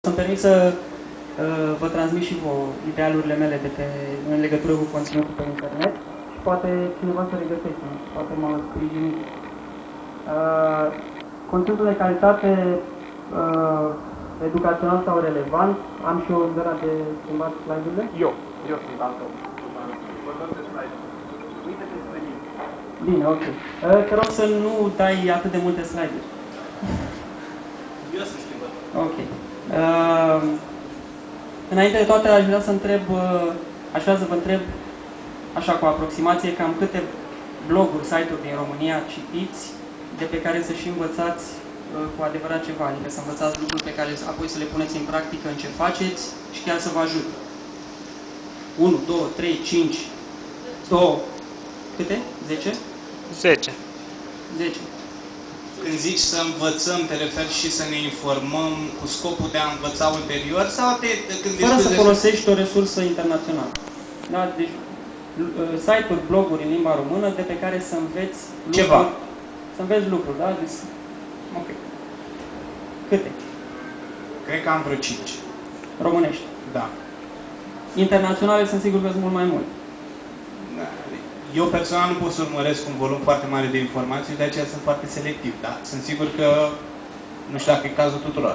Să-mi permit să vă transmit și vouă idealurile mele în legătură cu conținutul pe internet și poate cineva să regăsește, poate mă sprijini. Conținutul de calitate educațional sau relevant, am și o îndără de schimbat slide-urile? Eu sunt altă. Uite-te spre mine. Bine, ok. Te rog să nu dai atât de multe slide-uri. Eu sunt schimbat. Ok. Înainte de toate, aș vrea să vă întreb, așa cu aproximație, cam câte bloguri, site-uri din România citiți, de pe care să și învățați cu adevărat ceva, adică să învățați lucruri pe care apoi să le puneți în practică în ce faceți și chiar să vă ajute. 1, 2, 3, 5, 2, câte? 10? 10. 10. Când zici să învățăm, te referi și să ne informăm cu scopul de a învăța ulterior? Sau când fără să folosești o resursă internațională. Da? Deci, site-uri, bloguri în limba română de pe care să înveți lucruri. Ceva. Să înveți lucruri, da? Deci, ok. Câte? Cred că am vreo 5. Românești. Da. Internaționale sunt sigur că sunt mult mai mult. Eu personal nu pot să urmăresc un volum foarte mare de informații, de aceea sunt foarte selectiv, da? Sunt sigur că, nu știu dacă e cazul tuturor.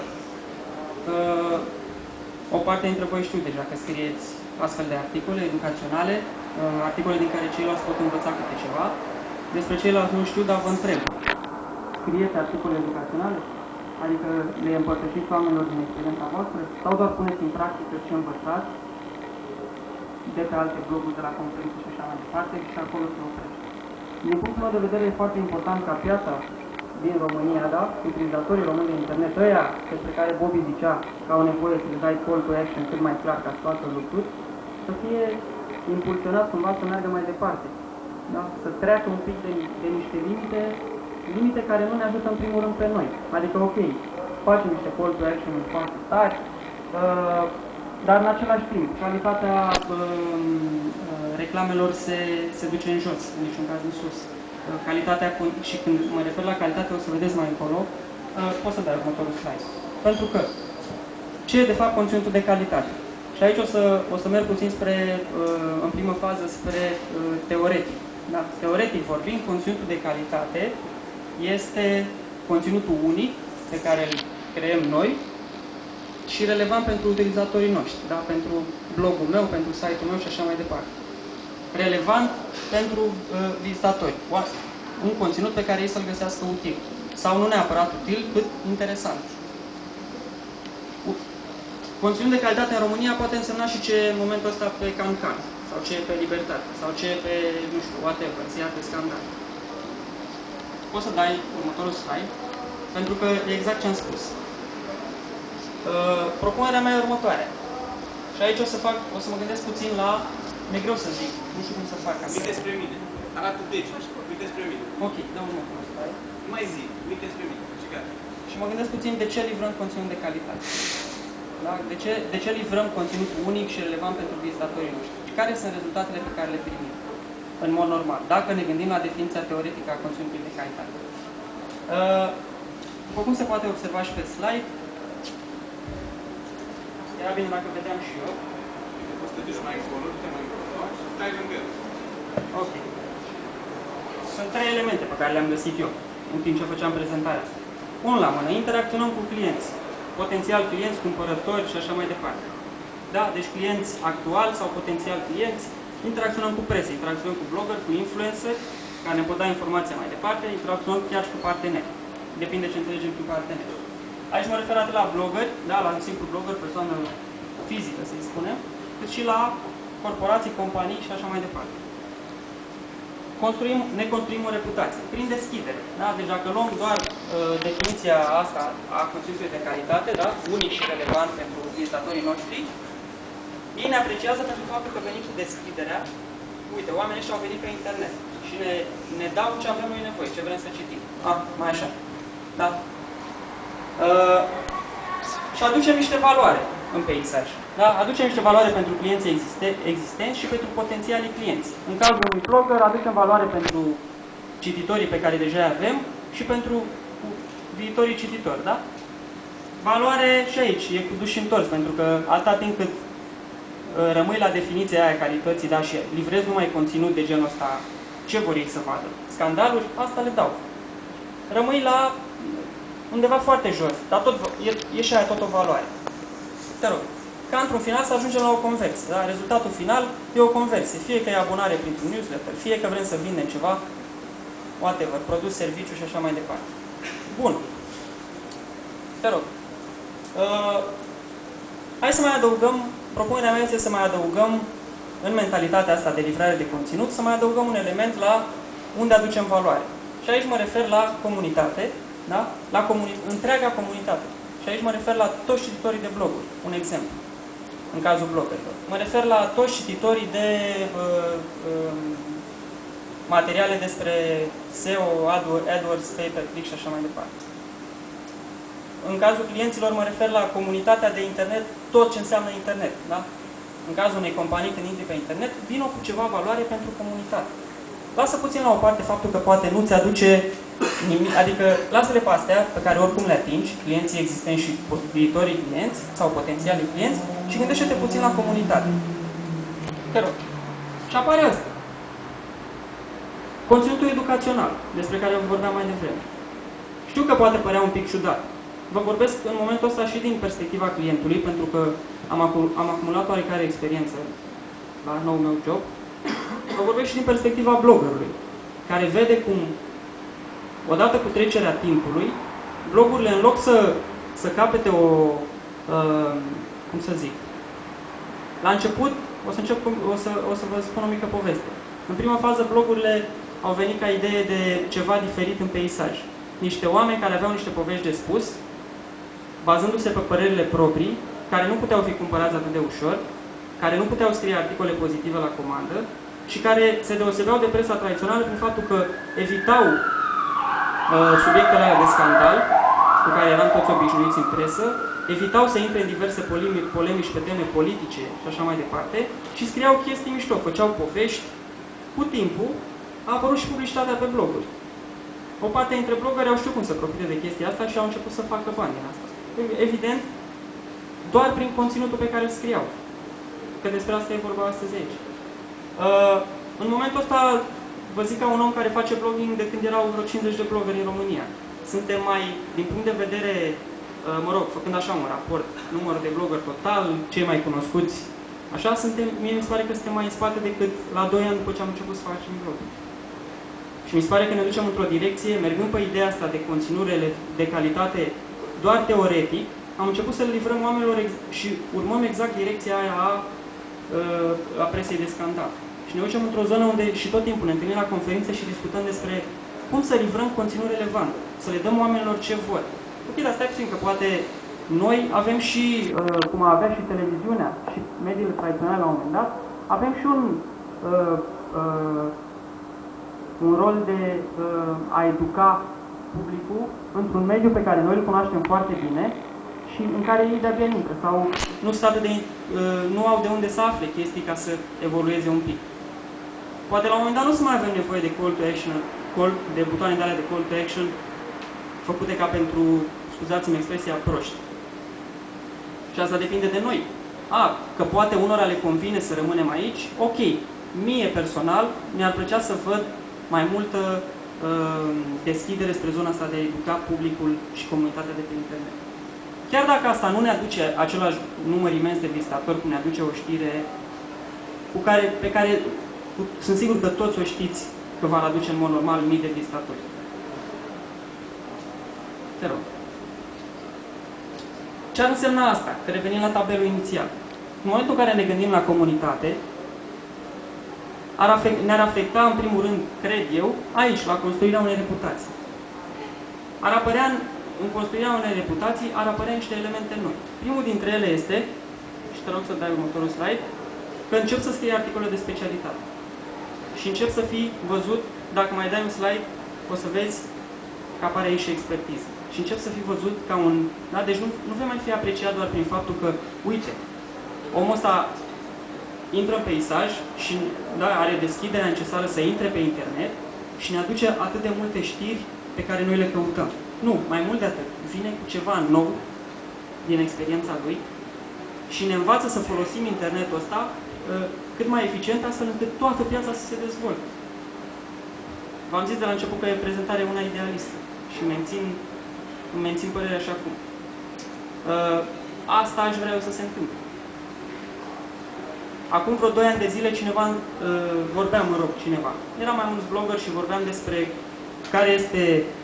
O parte dintre voi știu deja că scrieți astfel de articole educaționale, articole din care ceilalți pot învăța câte ceva. Despre ceilalți nu știu, dar vă întreb. Scrieți articole educaționale? Adică le împărtășiți oamenilor din experiența voastră? Sau doar puneți în practică ce învățați de pe alte bloguri, de la conferințe și așa mai departe, și acolo se oprește. Din punctul meu de vedere, e foarte important ca piața din România, da? Utilizatorii români de internet, ăia despre care Bobby zicea că au nevoie să le dai call to action cât mai clar ca să facă lucruri, să fie impulsionat cumva să meargă mai departe. Da? Să treacă un pic de niște limite care nu ne ajută în primul rând pe noi. Adică, ok, facem niște call to action foarte tari, dar în același timp, calitatea reclamelor se duce în jos, în niciun caz în sus. Calitatea, și când mă refer la calitate, o să vedeți mai încolo, poți să dai următorul slide. Pentru că, ce e de fapt conținutul de calitate? Și aici o să merg puțin în primă fază spre teoretic. Da? Teoretic vorbind, conținutul de calitate este conținutul unic pe care îl creăm noi și relevant pentru utilizatorii noștri, da? Pentru blogul meu, pentru site-ul meu și așa mai departe. Relevant pentru vizitatori. Un conținut pe care ei să-l găsească util. Sau nu neapărat util, cât interesant. Conținut de calitate în România poate însemna și ce e în momentul ăsta pe Cancan, sau ce e pe Libertate, sau ce e pe, nu știu, whatever, se ia pe scandal. Poți să dai următorul slide, pentru că e exact ce am spus. Propunerea mea e următoarea. Și aici o să mă gândesc puțin la, mi-e greu să zic, nu știu cum să fac asta. Uite spre mine. Arată deci. Uite spre mine. Ok, dă următorul slide. Nu mai zi. Uite spre mine. Și gata. Și mă gândesc puțin de ce livrăm conținut de calitate. Da? De ce livrăm conținut unic și relevant pentru vizitatorii noștri? Și care sunt rezultatele pe care le primim în mod normal, dacă ne gândim la definiția teoretică a conținutului de calitate. După cum se poate observa și pe slide, era bine dacă vedeam și eu. Poți să te duci mai încolo, te mai încolo și stai lângă el. Ok. Sunt 3 elemente pe care le-am găsit eu în timp ce făceam prezentarea asta. Unul la mână, interacționăm cu clienți. Potențial clienți, cumpărători și așa mai departe. Da? Deci clienți actuali sau potențial clienți, interacționăm cu presă, interacționăm cu blogger, cu influencer, care ne pot da informația mai departe, interacționăm chiar și cu parteneri. Depinde ce înțelegem prin parteneri. Aici mă refer atât la blogger, da? La un simplu blogger, persoană fizică, să-i spunem, cât și la corporații, companii și așa mai departe. Ne construim o reputație prin deschidere. Da? Deci dacă luăm doar definiția asta a conținutului de calitate, da? Unic și relevant pentru vizitatorii noștri, ei ne apreciază pentru faptul că venim cu deschiderea. Uite, oamenii ăștia au venit pe internet și ne dau ce avem noi nevoie, ce vrem să citim. Mai așa. Da? Și aducem niște valoare în peisaj. Da? Aducem niște valoare pentru clienții existenți și pentru potențialii clienți. În cazul unui blogger, aducem valoare pentru cititorii pe care deja avem și pentru viitorii cititori. Da? Valoare și aici, e cu duș și întors, pentru că atâta timp cât rămâi la definiția aia calității, da, și livrezi numai conținut de genul ăsta, ce vor ei să vadă? Scandaluri? Asta le dau. Rămâi la undeva foarte jos, dar tot, e și aia tot o valoare. Te rog, ca într-un final să ajungem la o conversie. Da? Rezultatul final e o conversie. Fie că e abonare printr-un newsletter, fie că vrem să vindem ceva, whatever, produs, serviciu și așa mai departe. Bun. Te rog. Hai să mai adăugăm, propunerea mea este să mai adăugăm în mentalitatea asta de livrare de conținut, să mai adăugăm un element la unde aducem valoare. Și aici mă refer la comunitate, da? La întreaga comunitate. Și aici mă refer la toți cititorii de bloguri. Un exemplu. În cazul bloggerilor. Mă refer la toți cititorii de materiale despre SEO, AdWords, pay-per-click și așa mai departe. În cazul clienților mă refer la comunitatea de internet, tot ce înseamnă internet. Da? În cazul unei companii, când intri pe internet, vină cu ceva valoare pentru comunitate. Lasă puțin la o parte faptul că poate nu ți aduce nimic, adică lasă-le pe astea pe care oricum le atingi, clienții existenți și viitorii clienți sau potențialii clienți, și gândește-te puțin la comunitate. Te rog. Și apare ăsta. Conținutul educațional, despre care vorbeam mai devreme. Știu că poate părea un pic ciudat. Vă vorbesc în momentul ăsta și din perspectiva clientului, pentru că am acumulat oarecare experiență la noul meu job. Vă vorbesc și din perspectiva bloggerului, care vede cum, odată cu trecerea timpului, blogurile, în loc să capete cum să zic, la început, o să vă spun o mică poveste. În prima fază, blogurile au venit ca idee de ceva diferit în peisaj. Niște oameni care aveau niște povești de spus, bazându-se pe părerile proprii, care nu puteau fi cumpărați atât de ușor, care nu puteau scrie articole pozitive la comandă și care se deosebeau de presa tradițională prin faptul că evitau subiectele alea de scandal, cu care eram toți obișnuiți în presă, evitau să intre în diverse polemici pe teme politice și așa mai departe și scriau chestii mișto, făceau povești. Cu timpul a apărut și publicitatea pe bloguri. O parte dintre blogări au știut cum să profite de chestia asta și au început să facă bani din asta. Evident, doar prin conținutul pe care îl scriau. Că despre asta e vorba astăzi aici. În momentul ăsta, vă zic ca un om care face blogging de când erau vreo 50 de blogări în România. Suntem mai, din punct de vedere, mă rog, făcând așa un raport, numărul de blogări total, cei mai cunoscuți, așa, mie mi se pare că suntem mai în spate decât la 2 ani după ce am început să facem blogging. Și mi se pare că ne ducem într-o direcție, mergând pe ideea asta de conținutele de calitate doar teoretic, am început să le livrăm oamenilor și urmăm exact direcția aia a presei de scandal. Și ne ducem într-o zonă unde și tot timpul ne întâlnim la conferințe și discutăm despre cum să livrăm conținut relevant, să le dăm oamenilor ce vor. Ok, dar stai puțin că poate noi avem și, cum a avea și televiziunea și mediile tradiționale la un moment dat, avem și un rol de a educa publicul într-un mediu pe care noi îl cunoaștem foarte bine și în care ei de-abia intră sau nu au de unde să afle chestii ca să evolueze un pic. Poate la un moment dat nu să mai avem nevoie de call to action, de butoane de alea de call to action făcute ca pentru, scuzați-mi expresia, proști. Și asta depinde de noi. Că poate unora le convine să rămânem aici, ok. Mie personal mi-ar plăcea să văd mai multă deschidere spre zona asta de a educa publicul și comunitatea de pe internet. Chiar dacă asta nu ne aduce același număr imens de vizitatori, cum ne aduce o știre pe care sunt sigur că toți o știți că va aduce în mod normal mii de vizitatori. Te rog. Ce ar însemna asta? Că revenim la tabelul inițial. În momentul în care ne gândim la comunitate, ne-ar afecta, în primul rând, cred eu, aici, la construirea unei reputații. Ar apărea, în construirea unei reputații, ar apărea niște elemente noi. Primul dintre ele este, și te rog să dai următorul slide, că încep să scrii articole de specialitate. Și încep să fii văzut, dacă mai dai un slide, o să vezi că apare aici și expertiză. Și încep să fii văzut ca un... Da? Deci nu vei mai fi apreciat doar prin faptul că, uite, omul ăsta intră în peisaj și are deschiderea necesară să intre pe internet și ne aduce atât de multe știri pe care noi le căutăm. Nu, mai mult de atât. Vine cu ceva nou din experiența lui și ne învață să folosim internetul ăsta cât mai eficient, astfel încât toată piața să se dezvolte. V-am zis de la început că e prezentarea una idealistă și mențin părerea așa cum. Asta aș vrea eu să se întâmple. Acum vreo 2 ani de zile cineva. Era mai mulți blogger și vorbeam despre care este,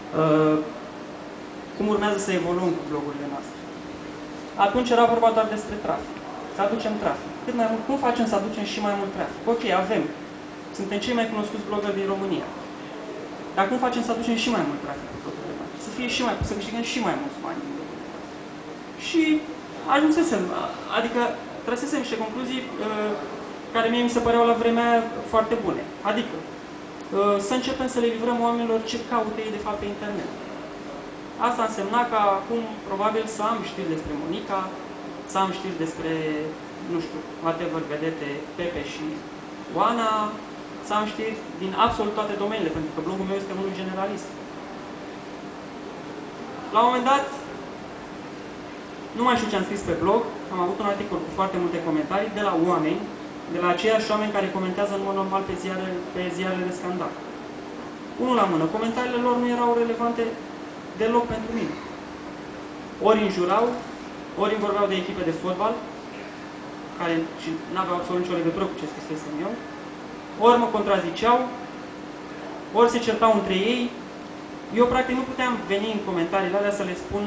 cum urmează să evoluăm cu blogurile noastre. Atunci era vorba doar despre trafic. Să aducem trafic. Cât mai mult, cum facem să aducem și mai mult trafic? Ok, avem. Suntem cei mai cunoscuți bloggeri din România. Dar cum facem să aducem și mai mult trafic cu blogurile noastre? Să fie și mai, să câștigăm și mai mulți bani din blogurile noastre. Și ajunsesem, adică trăsesem niște concluzii care mie mi se păreau la vremea foarte bune. Adică, să începem să le livrăm oamenilor ce caută ei de fapt pe internet. Asta însemna că acum, probabil, să am știri despre Monica, să am știri despre, nu știu, whatever, vedete, Pepe și Oana, să am știri din absolut toate domeniile, pentru că blogul meu este unul generalist. La un moment dat, nu mai știu ce am scris pe blog, am avut un articol cu foarte multe comentarii de la oameni, de la aceiași oameni care comentează în mod normal pe ziarele de scandal. Unul la mână, comentariile lor nu erau relevante deloc pentru mine. Ori înjurau, ori îmi vorbeau de echipe de fotbal, care și n-aveau absolut nicio legătură cu ce scrisesem eu, ori mă contraziceau, ori se certau între ei. Eu, practic, nu puteam veni în comentariile alea să le spun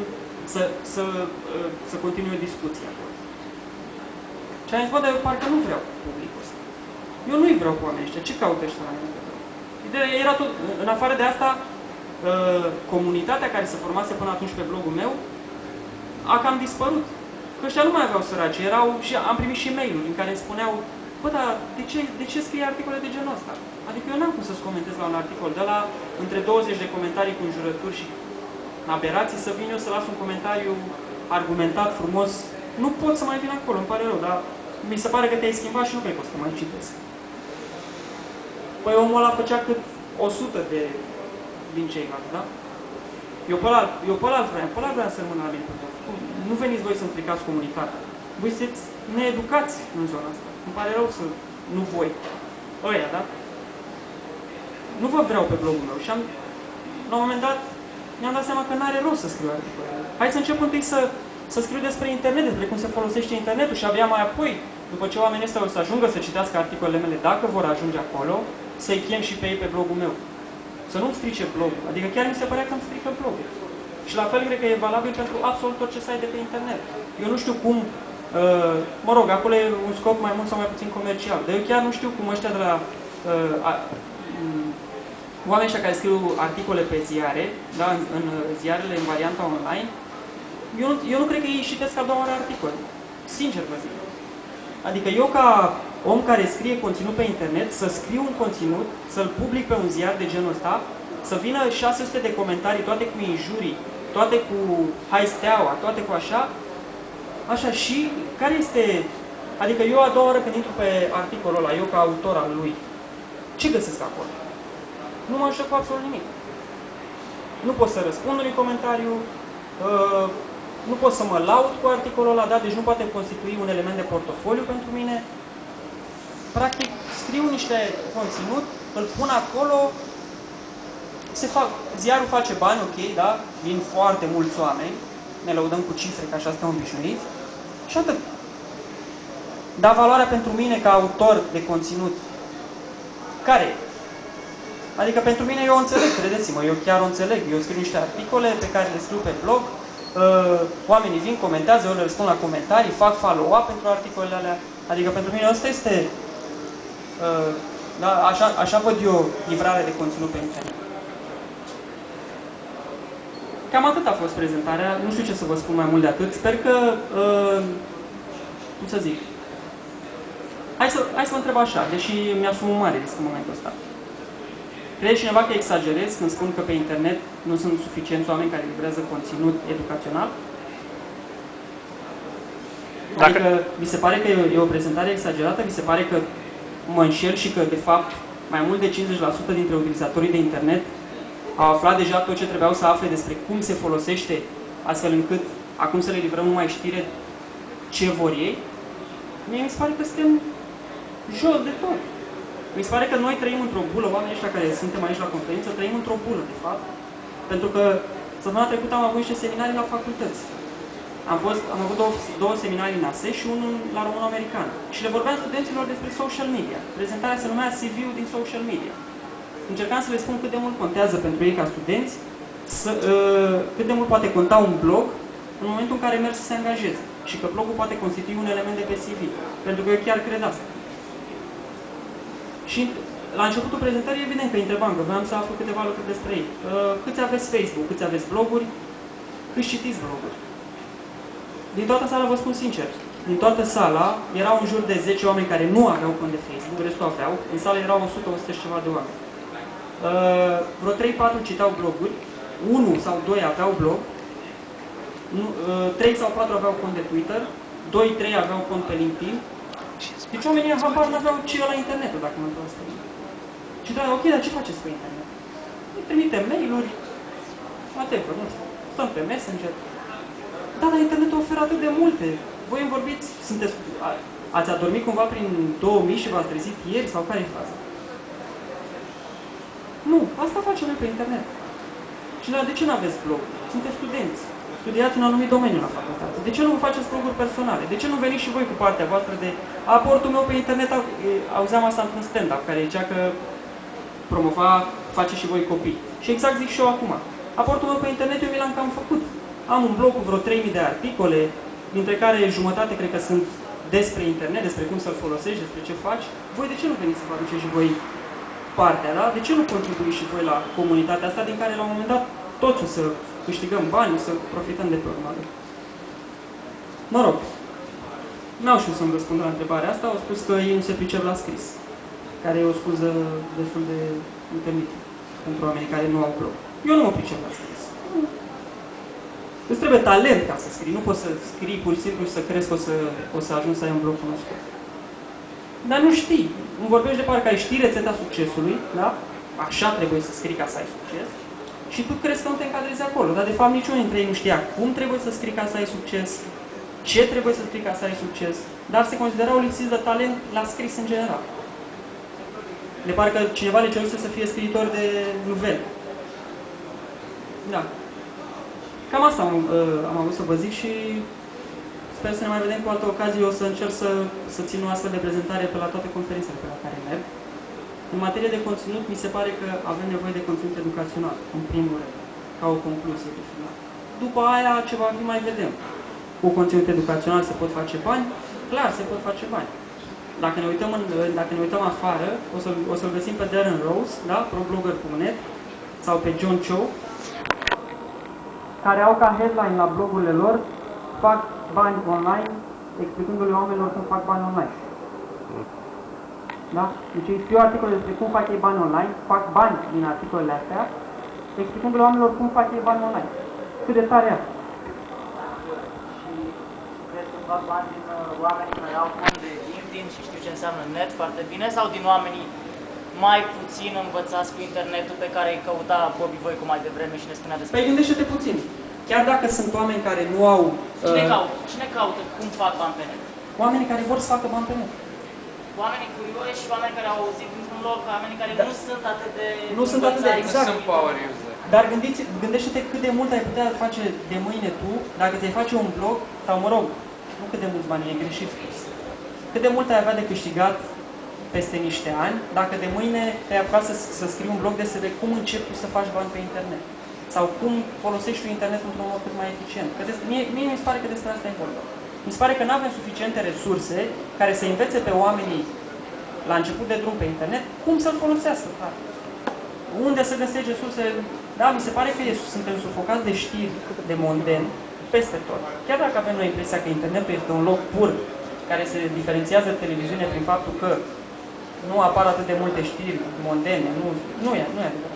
să continue discuția. Și am zis, bă, dar eu parcă nu vreau publicul ăsta. Eu nu-i vreau cu oamenii ăștia. Ce caută ăștia la mine? Ideea era tot, în afară de asta, comunitatea care se formase până atunci pe blogul meu a cam dispărut. Că ăștia nu mai aveau săraci. Și am primit și e-mail-uri în care îmi spuneau, bă, dar de ce scrie articole de genul ăsta? Adică eu n-am cum să-ți comentez la un articol de la între 20 de comentarii cu înjurături și aberații, să vin eu să las un comentariu argumentat, frumos. Nu pot să mai vin acolo, îmi pare rău, dar mi se pare că te-ai schimbat și nu cred că o să mai citesc. Păi omul ăla făcea cât 100 din ceilalți, da? Eu pe ăla vreau să rămân la mine. Nu veniți voi să stricați comunitatea. Voi sunteți needucați în zona asta. Îmi pare rău să... Nu voi. Ăia, da? Nu vă vreau pe blogul meu. Și la un moment dat, mi-am dat seama că n-are rost să scriu articole. Hai să încep întâi să scriu despre internet, despre cum se folosește internetul și abia mai apoi, după ce oamenii ăștia o să ajungă să citească articolele mele, dacă vor ajunge acolo, să-i chem și pe ei pe blogul meu. Să nu-mi strice blogul. Adică chiar mi se părea că îmi strică blogul. Și la fel cred că e valabil pentru absolut orice site de pe internet. Eu nu știu cum, mă rog, acolo e un scop mai mult sau mai puțin comercial, dar eu chiar nu știu cum ăștia de la oamenii ăștia care scriu articole pe ziare, da, în ziarele în varianta online, eu nu cred că ei citesc a doua oară articole. Sincer vă zic. Adică eu ca om care scrie conținut pe internet, să scriu un conținut, să-l public pe un ziar de genul ăsta, să vină 600 de comentarii, toate cu injurii, toate cu hai steaua, toate cu așa, și care este... Adică eu a doua oară când intru pe articolul ăla, eu ca autor al lui, ce găsesc acolo? Nu mă ajută cu absolut nimic. Nu pot să răspund unui comentariu, nu pot să mă laud cu articolul ăla, da? Deci nu poate constitui un element de portofoliu pentru mine. Practic, scriu niște conținut, îl pun acolo, ziarul face bani, ok, da? Vin foarte mulți oameni, ne lăudăm cu cifre, că așa suntem obișnuiți, și atât. Dar valoarea pentru mine ca autor de conținut, care e? Adică pentru mine eu o înțeleg, credeți-mă, eu chiar o înțeleg. Eu scriu niște articole pe care le scriu pe blog, oamenii vin, comentează, eu le răspund la comentarii, fac follow-up pentru articolele alea. Adică pentru mine asta este, da, așa văd eu livrarea de conținut pe internet. Cam atât a fost prezentarea, nu știu ce să vă spun mai mult de atât. Sper că, cum să zic, hai să vă întreb așa, deși mi-asum un mare risc în momentul ăsta. Crede cineva că exagerez când spun că pe internet nu sunt suficienți oameni care livrează conținut educațional? Adică, vi se pare că e o prezentare exagerată? Vi se pare că mă înșel și că, de fapt, mai mult de 50% dintre utilizatorii de internet au aflat deja tot ce trebuiau să afle despre cum se folosește, astfel încât acum să le livrăm numai știre ce vor ei, mie mi se pare că suntem jos de tot. Mi se pare că noi trăim într-o bulă, oamenii ăștia care suntem aici la conferință, trăim într-o bulă, de fapt. Pentru că săptămâna trecută am avut niște seminarii la facultăți. Am avut două seminarii în ASE și unul la român-american. Și le vorbeam studenților despre social media. Prezentarea se numea CV-ul din social media. Încercam să le spun cât de mult contează pentru ei ca studenți, cât de mult poate conta un blog în momentul în care merg să se angajeze. Și că blogul poate constitui un element de pe CV. Pentru că eu chiar cred asta. Și la începutul prezentării, evident că îi întrebam, că vreau să aflu câteva lucruri despre ei. Câți aveți Facebook, câți aveți bloguri, câți citiți bloguri. Din toată sala, vă spun sincer, din toată sala erau în jur de 10 oameni care nu aveau cont de Facebook, restul aveau. În sală erau 100 și ceva de oameni. Vreo 3-4 citau bloguri, 1 sau 2 aveau blog, 3 sau 4 aveau cont de Twitter, 2-3 aveau cont pe LinkedIn. Deci oamenii habar n-aveau ce e la internetul, dacă mă întreb asta. Și da, ok, dar ce faceți pe internet? Îi trimitem mail-uri, whatever, nu știu, stăm pe Messenger. Da, dar internetul oferă atât de multe. Voi îmi vorbiți, ați adormit cumva prin 2000 și v-ați trezit ieri sau care e faza? Nu, asta facem noi pe internet. Și de ce nu aveți blog? Sunteți studenți. Studiați un anumit domeniu la facultate. De ce nu vă faceți bloguri personale? De ce nu veniți și voi cu partea voastră de aportul meu pe internet? Auzeam asta într-un stand-up, care zicea că promova, face și voi copii. Și exact zic și eu acum. Aportul meu pe internet eu mi l-am cam făcut. Am un blog cu vreo 3000 de articole, dintre care jumătate cred că sunt despre internet, despre cum să-l folosești, despre ce faci. Voi de ce nu veniți să vă aduceți și voi partea, da? De ce nu contribuiți și voi la comunitatea asta, din care la un moment dat toți o să câștigăm bani, o să profităm de pe urmă? Mă rog, n-au știut să-mi răspund la întrebarea asta, au spus că ei nu se pricep la scris, care e o scuză destul de uimită pentru oamenii care nu au blog. Eu nu mă pricep la scris. Îți trebuie talent ca să scrii, nu poți să scrii pur și simplu și să crezi că o să ajungi să ai un blog cunoscut. Dar nu știi. Îmi vorbești de parcă ai știi rețeta succesului, da? Așa trebuie să scrii ca să ai succes. Și tu crezi că nu te încadrezi acolo. Dar de fapt niciunul dintre ei nu știa cum trebuie să scrii ca să ai succes, ce trebuie să scrii ca să ai succes, dar se considerau lipsiți de talent la scris în general. De parcă cineva le ceruse să fie scriitor de nuvele. Da. Cam asta am avut să vă zic și sper să ne mai vedem cu altă ocazie. Eu o să încerc să țin o astfel de prezentare pe la toate conferințele pe la care merg. În materie de conținut, mi se pare că avem nevoie de conținut educațional, în primul rând, ca o concluzie de final. După aia, ce va fi, mai vedem. Cu conținut educațional se pot face bani? Clar, se pot face bani. Dacă ne uităm afară, o să-l găsim pe Darren Rose, da? ProBlogger.net, sau pe John Cho, care au ca headline la blogurile lor: fac bani online, explicându-le oamenilor cum fac bani online. Da? Deci îi scriu articole despre cum fac ei bani online, fac bani din articolele astea, explicându-le oamenilor cum fac ei bani online. Cât de tare e asta? Și cred că fac bani din oamenii care au cont de LinkedIn și știu ce înseamnă net foarte bine, sau din oamenii mai puțin învățați cu internetul pe care îi căuta Bobby Voicu mai devreme și ne spunea despre... Păi gândește-te puțin. Chiar dacă sunt oameni care nu au... Cine caută cum fac bani pe net? Oamenii care vor să facă bani pe net. Oamenii curioși și oamenii care au auzit dintr-un loc, oamenii care nu sunt atât de... Nu sunt atât de exact. Sunt power user. Dar gândește-te cât de mult ai putea face de mâine tu, dacă ți-ai face un blog, sau mă rog, nu cât de mulți bani, e greșit spus. Cât de mult ai avea de câștigat peste niște ani, dacă de mâine te-ai apucat să scrii un blog despre cum începi tu să faci bani pe internet. Sau cum folosești tu internet într-un mod cât mai eficient. Că mie mi se pare că despre asta e vorba. Mi se pare că nu avem suficiente resurse care să învețe pe oamenii la început de drum pe internet cum să-l folosească. Unde să găsești resurse? Da, mi se pare că suntem sufocați de știri, de mondeni, peste tot. Chiar dacă avem noi impresia că internetul este un loc pur care se diferențiază de televiziune prin faptul că nu apar atât de multe știri mondene, nu e adevărat.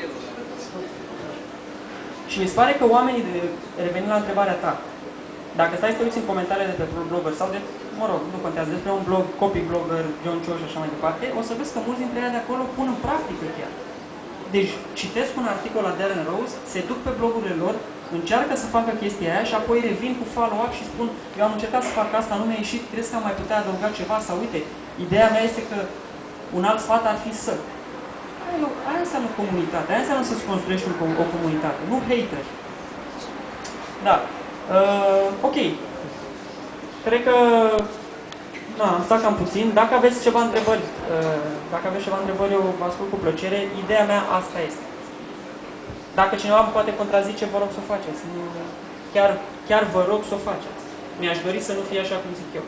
Și mi se pare că oamenii, revenind la întrebarea ta, dacă stai să te uiți în comentariile de pe blogger sau de, mă rog, nu contează, despre un blog, copy blogger, John Cho și așa mai departe, o să vezi că mulți dintre ei de acolo pun în practică chiar. Deci citesc un articol la Darren Rose, se duc pe blogurile lor, încearcă să facă chestia aia și apoi revin cu follow-up și spun eu am încercat să fac asta, nu mi-a ieșit, crezi că am mai putea adăuga ceva? Sau uite, ideea mea este că un alt sfat ar fi să. Aia înseamnă comunitate, aia înseamnă să-ți construiești o comunitate, nu hater. Da. Ok. Cred că am stat cam puțin. Dacă aveți ceva întrebări, eu vă ascult cu plăcere. Ideea mea asta este. Dacă cineva îmi poate contrazice, vă rog să o faceți. Chiar vă rog să o faceți. Mi-aș dori să nu fie așa cum zic eu.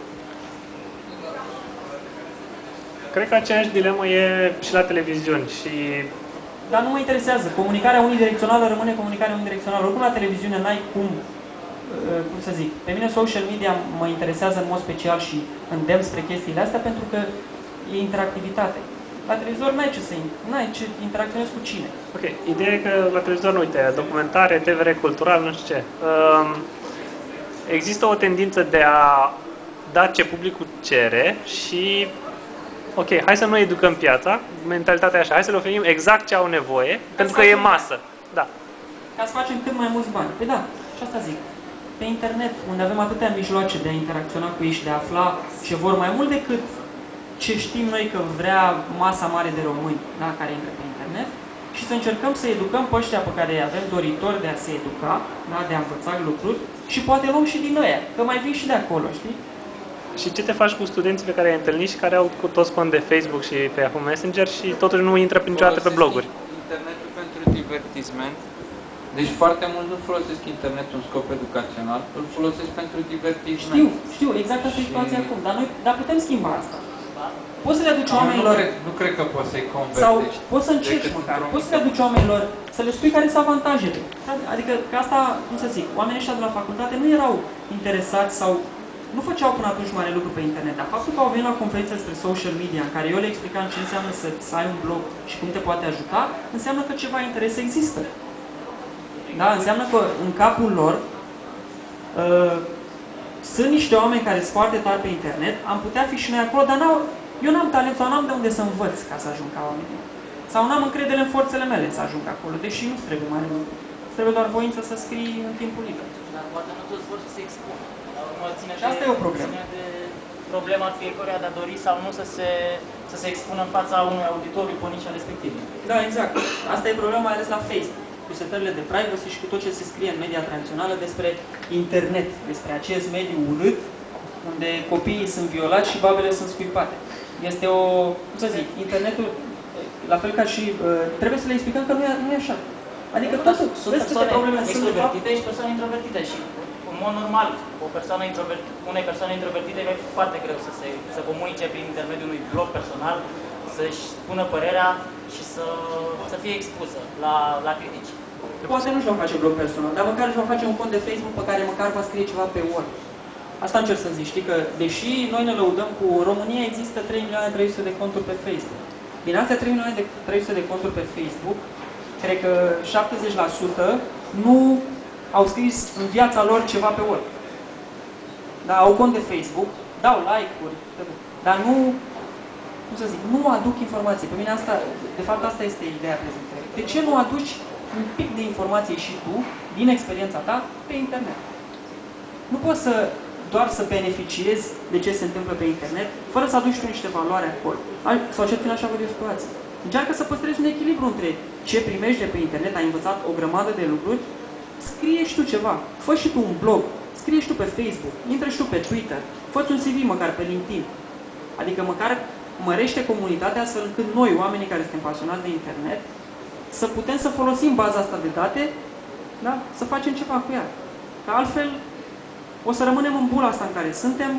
Cred că aceeași dilemă e și la televiziuni și... Dar nu mă interesează. Comunicarea unidirecțională rămâne comunicarea unidirecțională. Oricum la televiziune n-ai cum să zic. Pe mine social media mă interesează în mod special și îndemn spre chestiile astea pentru că e interactivitate. La televizor n-ai ce interacționezi cu cine. Ok. Ideea e că la televizor, nu uite, documentare, TVR cultural, nu știu ce. Există o tendință de a da ce publicul cere și ok, hai să nu educăm piața, mentalitatea așa, hai să le oferim exact ce au nevoie, pentru că e masă. Da. Ca să facem cât mai mulți bani. Păi da, și asta zic. Pe internet, unde avem atâtea mijloace de a interacționa cu ei și de a afla ce vor mai mult decât ce știm noi că vrea masa mare de români, da, care intră pe internet, și să încercăm să educăm pe ăștia pe care avem doritori de a se educa, da, de a învăța lucruri, și poate luăm și din ăia, că mai vin și de acolo, știi? Și ce te faci cu studenții pe care ai întâlnit și care au cu toți cont de Facebook și pe Yahoo Messenger și totuși nu intră niciodată pe bloguri? Internetul pentru divertisment. Deci foarte mult nu folosesc internetul în scop educațional, îl folosesc pentru divertisment. Știu, exact asta e situația acum, dar putem schimba asta. Poți să le aduci oamenilor... Nu cred că poți să-i convertești. Sau poți să încerci măcar, poți să le aduci oamenilor, să le spui care sunt avantajele. Adică că asta, cum să zic, oamenii ăștia de la facultate nu erau interesați sau nu făceau până atunci mare lucru pe internet, dar faptul că au venit la conferințe despre social media, în care eu le explicam ce înseamnă să ai un blog și cum te poate ajuta, înseamnă că ceva interes există. Da? Înseamnă că în capul lor sunt niște oameni care sunt foarte tari pe internet, am putea fi și noi acolo, dar eu n-am talent sau n-am de unde să învăț ca să ajung ca oamenii. Sau n-am încredere în forțele mele să ajung acolo, deși nu trebuie mare lucru. Trebuie doar voință să scrii în timpul liber. Dar poate nu toți vor să se expună. Și asta e o problemă. Ține de problema fiecăruia de a dori sau nu să se expună în fața unui auditoriu pe nicea respectivă. Da, exact. Asta e problema mai ales la Facebook, cu setările de privacy și cu tot ce se scrie în media tradițională despre internet, despre acest mediu urât, unde copiii sunt violați și babele sunt scuipate. Este o, cum să zic, internetul, la fel ca și, trebuie să le explicăm că nu e așa. Adică totul, sunt persoane extrovertite și persoane introvertite și în mod normal, unei persoane introvertite e foarte greu să comunice prin intermediul unui blog personal, să-și spună părerea și să fie expusă la critici. Poate nu își va face blog personal, dar măcar își va face un cont de Facebook pe care măcar va scrie ceva pe Word. Asta încerc să zic, știi că, deși noi ne lăudăm cu România, există 3.300.000 de conturi pe Facebook. Din astea 3.300.000 de conturi pe Facebook, cred că 70% nu au scris în viața lor ceva pe Word. Da, au cont de Facebook, dau like-uri, dar nu, cum să zic, nu aduc informații. Pe mine asta, de fapt asta este ideea prezentării. De ce nu aduci un pic de informație și tu, din experiența ta, pe internet? Nu poți doar să beneficiezi de ce se întâmplă pe internet, fără să aduci tu niște valoare acolo. Sau cel puțin așa văd eu situația. Încearcă să păstrezi un echilibru între ce primești de pe internet, ai învățat o grămadă de lucruri, scrie și tu ceva, fă și tu un blog, scrie și tu pe Facebook, intră și tu pe Twitter, fă-ți un CV măcar pe LinkedIn. Adică măcar mărește comunitatea astfel încât noi, oamenii care suntem pasionați de internet, să putem să folosim baza asta de date, da? Să facem ceva cu ea. Că altfel o să rămânem în bula asta în care suntem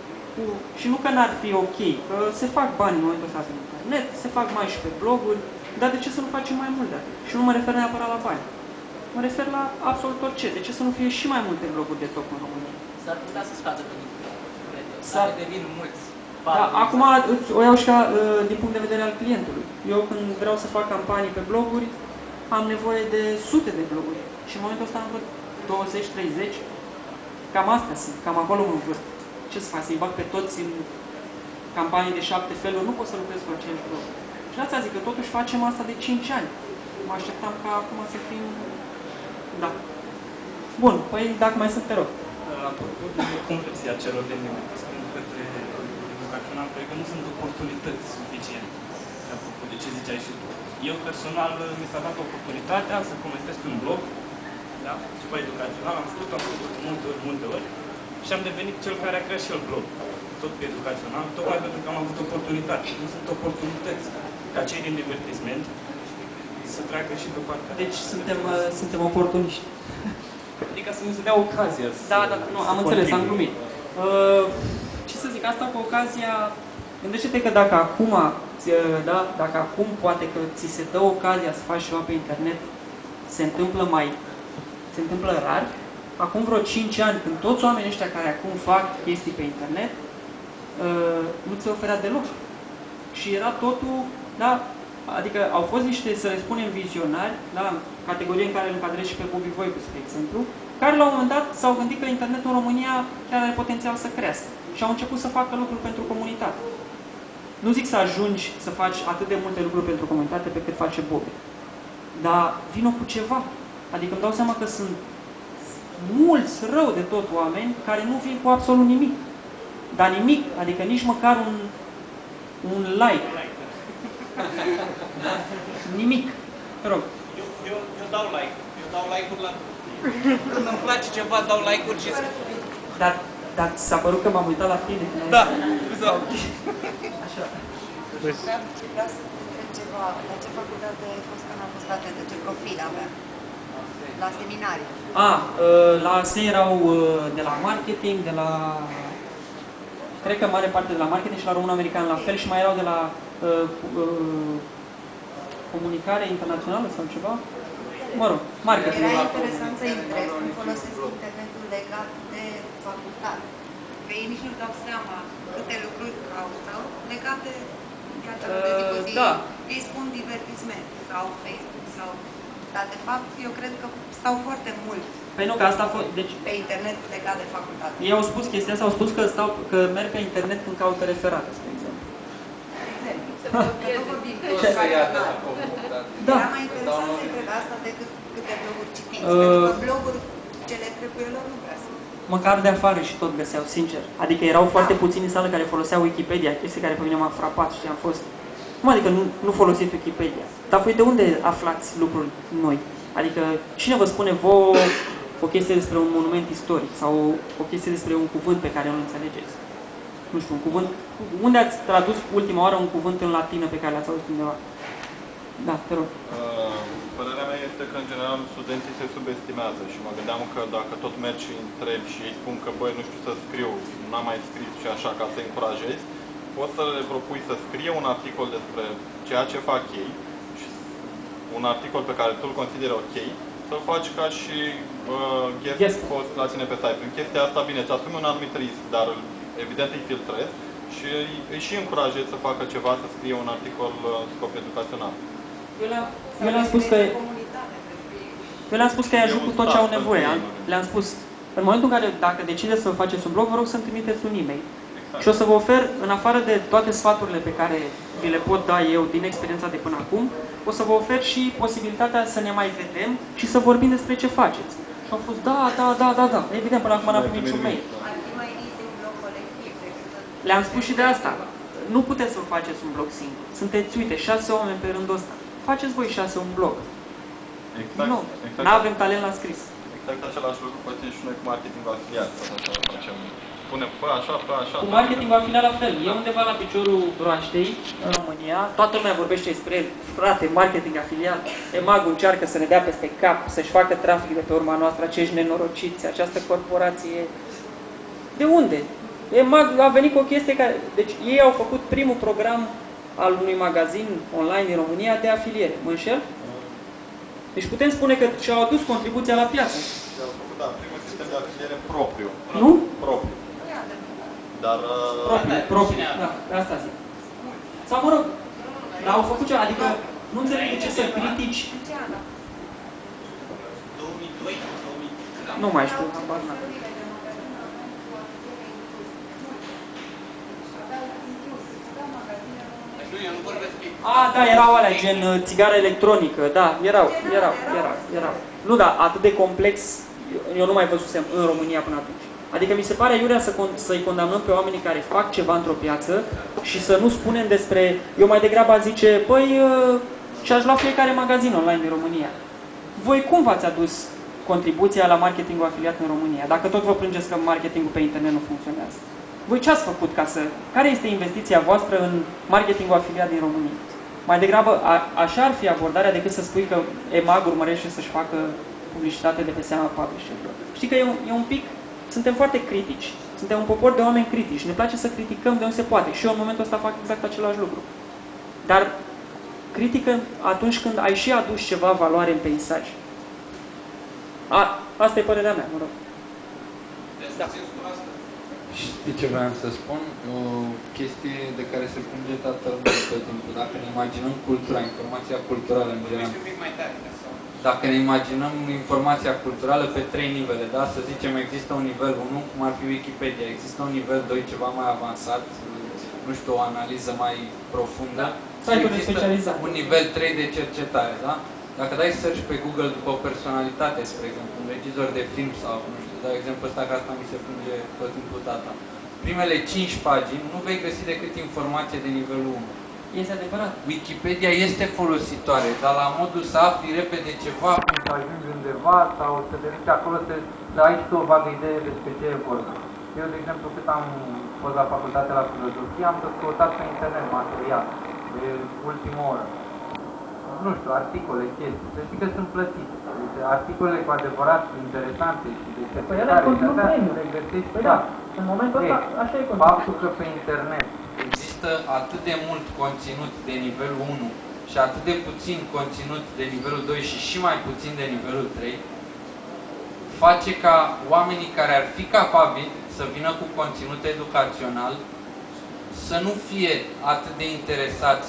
și nu că n-ar fi ok, că se fac bani în momentul ăsta pe internet, se fac bani și pe bloguri, dar de ce să nu facem mai mult de atât? Și nu mă refer neapărat la bani. Mă refer la absolut orice. De ce să nu fie și mai multe bloguri de top în România? S-ar putea să scoată pe să devin mulți. Da, acum o iau și ca din punct de vedere al clientului. Eu când vreau să fac campanii pe bloguri, am nevoie de sute de bloguri. Și în momentul ăsta am văd 20-30. Cam astea sunt, cam acolo mă învârt. Ce să fac? Să-i bag pe toți în campanii de 7 feluri? Nu pot să lucrez cu aceeași blog. Și asta zic că totuși facem asta de 5 ani. mă așteptam ca acum să fim... Da. Bun, păi dacă mai sunt, te rog. Apropo de conversia celor de nivel către educațional, cred că nu sunt oportunități suficiente. Apropo de ce ziceai și tu. Eu personal mi s-a dat oportunitatea să comentez pe un blog, da? Ceva educațional, am făcut multe ori și am devenit cel care a creat și el blog, tot pe educațional, tocmai pentru că am avut oportunitate. Nu sunt oportunități ca cei din divertisment să treacă și pe partea. Deci suntem oportuniști. Adică să nu se dea ocazia. Da, nu, am înțeles, am glumit. Ce să zic, asta cu ocazia... Gândește-te că dacă acum, dacă acum poate că ți se dă ocazia să faci ceva pe internet, se întâmplă rar. Acum vreo 5 ani, când toți oamenii ăștia care acum fac chestii pe internet, nu ți se oferea deloc. Și era totul, da, adică au fost niște, să le spunem, vizionari, da, categorie în care îl încadrez și pe Bobby Voicu, spre exemplu, care la un moment dat s-au gândit că internetul în România chiar are potențial să crească. Și au început să facă lucruri pentru comunitate. Nu zic să ajungi să faci atât de multe lucruri pentru comunitate pe cât face Bobby. Dar vină cu ceva. Adică îmi dau seama că sunt mulți rău de tot oameni care nu vin cu absolut nimic. Dar nimic, adică nici măcar un like. Nimic. Te rog. Eu dau like. Eu dau like-uri la... Când îmi place ceva, dau like-uri și... Dar s-a părut că m-am uitat la tine. Da. Așa. Vreau să întreb ceva. La ce facultate ai fost când am fost atentă? Ce profil avea? La seminarii? La ASE erau de la marketing, de la... Cred că mare parte de la marketing și la român-american la fel și mai erau de la comunicare internațională sau ceva. Mă rog, marketing. Era interesant să întreb cum folosesc internetul legat de facultate. Că ei nici nu dau seama câte lucruri caută legate de viața lor de zi cu zi. Da. Ei spun divertisment sau Facebook sau... Dar de fapt eu cred că stau foarte mult Păi nu, că asta a fost... Deci, pe internet legat de facultate. ei au spus chestia asta, au spus că merg pe internet când caută referate, spre exemplu. Că nu vorbim de Ce să ia de la educațional. comunitate? Da. Era mai interesant să întreb asta decât câte bloguri citiți, pentru că bloguri ce le trebuie lor nu prea sunt. Măcar de afară și tot găseau, sincer. Adică erau foarte puțini în sală care foloseau Wikipedia, chestii care pe mine m-a frapat și am fost... Cum adică nu folosiți Wikipedia? Dar voi de unde aflați lucruri noi? Adică cine vă spune vouă o chestie despre un monument istoric sau o chestie despre un cuvânt pe care nu înțelegeți? Nu știu, un cuvânt... Unde ați tradus ultima oară un cuvânt în latină pe care l-ați auzit undeva? Da, te rog. Părerea mea este că, în general, studenții se subestimează și mă gândeam că dacă tot mergi și întrebi și ei spun că, băi, nu știu să scriu, n-am mai scris și așa, ca să-i încurajezi, poți să le propui să scrie un articol despre ceea ce fac ei, și un articol pe care tu îl consideri ok, să-l faci ca și guest post la tine pe site. În chestia asta, bine, îți asumi un anumit risc, dar evident îi filtrezi și îi și încurajezi să facă ceva, să scrie un articol în scop educațional. Eu le-am spus că îi ajut cu tot ce au nevoie. Le-am spus, în momentul în care, dacă decideți să faceți un blog, vă rog să-mi trimiteți un e-mail. Și o să vă ofer, în afară de toate sfaturile pe care vi le pot da eu din experiența de până acum, o să vă ofer și posibilitatea să ne mai vedem și să vorbim despre ce faceți. Și au fost, da. Evident, până acum n-am primit niciun mail. Ar fi mai easy un blog colectiv decât să... Le-am spus și de asta. Nu puteți să faceți un blog singur. Sunteți, uite, 6 oameni pe rândul ăsta. Faceți voi 6 un blog. Exact. Nu, n-avem talent la scris. Exact același lucru facem și noi cu marketing afiliat. Punem, fă așa. Cu marketing afiliat la fel. E undeva la piciorul broaștei în România. Toată lumea vorbește despre el. Frate, marketing afiliat. EMAG încearcă să ne dea peste cap, să-și facă trafic de pe urma noastră, acești nenorociți, această corporație. De unde? EMAG a venit cu o chestie care... Deci ei au făcut primul program al unui magazin online din România de afiliere. Mă înșel? Deci putem spune că și-au adus contribuția la piață. Au făcut, da, primul sistem de afiliere propriu. Nu? Propriu. Dar... Propriu, da, de asta zic. Sau mă rog, dar au făcut ceva, adică nu înțeleg de ce să critici. Nu mai știu, habar n-am. Nu, eu nu vorbesc Da, erau alea, gen țigară electronică, da, erau. Nu, da, atât de complex, eu nu mai văzusem în România până atunci. Adică mi se pare iurea să-i condamnăm pe oamenii care fac ceva într-o piață și să nu spunem despre... Eu mai degrabă zice, păi, și-aș lua fiecare magazin online din România. Voi cum v-ați adus contribuția la marketingul afiliat în România, dacă tot vă plângeți că marketingul pe internet nu funcționează? Voi ce ați făcut ca să... Care este investiția voastră în marketingul afiliat din România? Mai degrabă, așa ar fi abordarea decât să spui că EMAG urmărește să-și facă publicitate de pe seama publisherilor. Știi că e un pic... Suntem foarte critici. Suntem un popor de oameni critici. Ne place să criticăm de unde se poate. Și eu în momentul ăsta fac exact același lucru. Dar critică atunci când ai și adus ceva valoare în peisaj. Asta e părerea mea, mă rog. Da. Știi ce vreau să spun? O chestie de care se plânge toată lumea tot timpul. Dacă ne imaginăm cultura, informația culturală în general. Dacă ne imaginăm informația culturală pe 3 nivele, da? Să zicem, există un nivel 1, cum ar fi Wikipedia, există un nivel 2, ceva mai avansat, nu știu, o analiză mai profundă, există un nivel 3 de cercetare, da? Dacă dai search pe Google după o personalitate, spre exemplu, un regizor de film sau, nu știu, dau exemplu ăsta, că asta mi se plânge tot timpul tata. Primele 5 pagini nu vei găsi decât informație de nivelul 1. Este adevărat. Wikipedia este folositoare, dar la modul să afli repede ceva, să ajungi undeva sau să te duci acolo, să ai și tu o vagă idee despre ce e vorba. Eu, de exemplu, cât am fost la facultate la filozofie, am tot căutat pe internet material de ultimă oră. Nu știu, articole, chestii. Să știi că sunt plătite. Deci, articole cu adevărat interesante și de cercetare, le găsești. Păi da, în momentul ăsta, așa e conținut. Faptul că pe internet există atât de mult conținut de nivelul 1 și atât de puțin conținut de nivelul 2 și mai puțin de nivelul 3, face ca oamenii care ar fi capabili să vină cu conținut educațional să nu fie atât de interesați.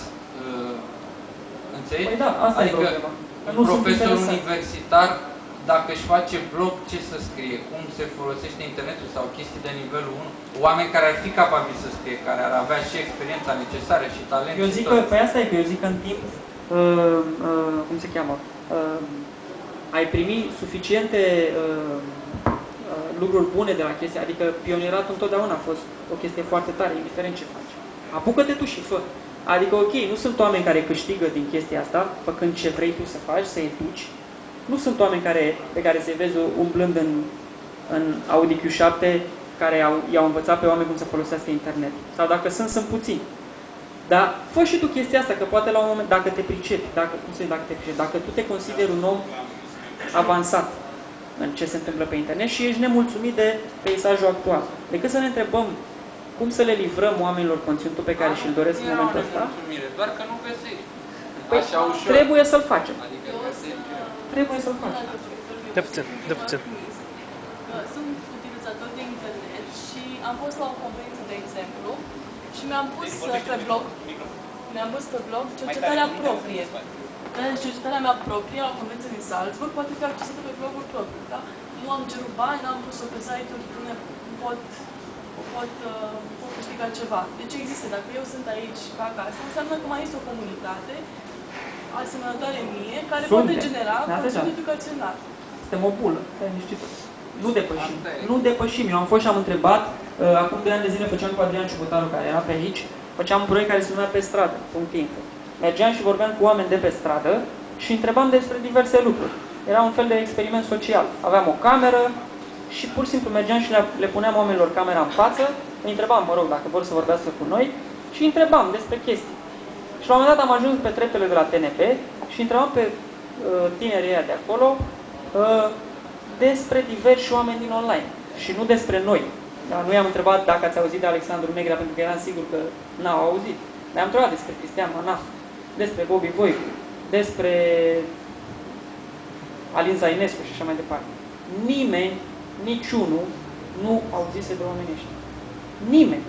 Înțelegi? Păi da, asta adică e problema. Un profesor universitar, dacă își face blog, ce să scrie? Cum se folosește internetul sau chestii de nivelul 1? Oameni care ar fi capabili să scrie, care ar avea și experiența necesară și talent. Eu zic că, pe asta e că eu zic că în timp, cum se cheamă, ai primi suficiente lucruri bune de la chestia, adică pioneratul întotdeauna a fost o chestie foarte tare, indiferent ce faci. Apucă-te tu și fă. Adică, ok, nu sunt oameni care câștigă din chestia asta, făcând ce vrei tu să faci, să educi. Nu sunt oameni pe care se vezi umblând în Audi Q7 care i-au învățat pe oameni cum să folosească internet. Sau dacă sunt puțini. Dar fă și tu chestia asta, că poate la un moment, dacă te pricepi, dacă tu te consideri un om avansat în ce se întâmplă pe internet și ești nemulțumit de peisajul actual. Decât să ne întrebăm cum să le livrăm oamenilor conținutul pe care și-l doresc în momentul ăsta. Doar că nu găsești. Păi, trebuie să-l facem. Adică trebuie să-l facem. De puțin. Sunt utilizator de internet și am fost la o conferință, de exemplu, și mi-am pus pe blog cercetarea proprie. Cercetarea mea proprie la o conferință din Salzburg poate fi accesată pe blogul propriu, da? Nu am cerut bani, n-am pus-o pe site-uri unde pot câștiga ceva. Deci există, dacă eu sunt aici și fac asta, înseamnă că mai este o comunitate asemănătoare mie, care poate genera conținut educațional. Suntem o bulă, stai niștită. Nu depășim. Eu am fost și am întrebat, acum 2 ani de zile făceam cu Adrian Ciubutaru, care era pe aici, făceam un proiect care se numea Pe stradă, .info. Mergeam și vorbeam cu oameni de pe stradă și întrebam despre diverse lucruri. Era un fel de experiment social. Aveam o cameră și pur și simplu mergeam și le puneam oamenilor camera în față, îi întrebam, mă rog, dacă vor să vorbească cu noi și îi întrebam despre chestii. Și la un moment dat am ajuns pe treptele de la TNP și întrebam pe tinerii ăia de acolo despre diversi oameni din online și nu despre noi. Dar nu i-am întrebat dacă ați auzit de Alexandru Negrea, pentru că eram sigur că n-au auzit. Ne-am întrebat despre Cristian Manaf, despre Bobby Voicu, despre Alin Zainescu și așa mai departe. Nimeni, niciunul, nu auzise de oamenii ăștia. Nimeni.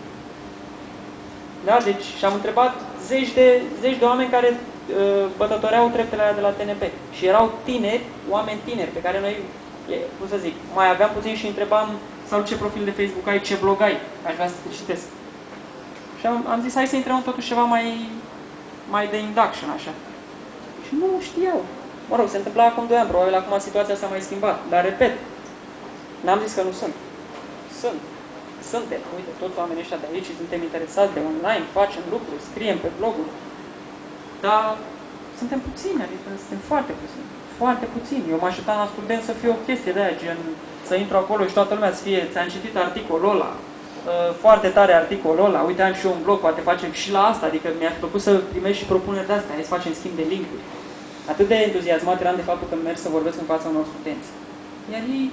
Da? Deci, și-am întrebat zeci de oameni care bătătoreau treptele alea de la TNP. Și erau tineri, oameni tineri, pe care noi, cum să zic, mai aveam puțin și întrebam, sau ce profil de Facebook ai, ce blog ai, aș vrea să te citesc. Și am zis, hai să intrăm totuși ceva mai de induction, așa. Și nu știau. Mă rog, se întâmpla acum 2 ani, probabil acum situația s-a mai schimbat. Dar, repet, n-am zis că nu sunt. Suntem. Uite, toți oamenii ăștia de aici suntem interesați de online, facem lucruri, scriem pe bloguri. Dar suntem puțini, adică suntem foarte puțini. Foarte puțini. Eu mă așteptam la student să fie o chestie de aia, gen să intru acolo și toată lumea să fie, ți-am citit articolul ăla, foarte tare articolul ăla, uite, am și eu un blog, poate facem și la asta, adică mi-a plăcut să primești și propuneri de astea, hai să facem schimb de link-uri. Atât de entuziasmat eram de faptul că merg să vorbesc în fața unor studenți. Iar ei...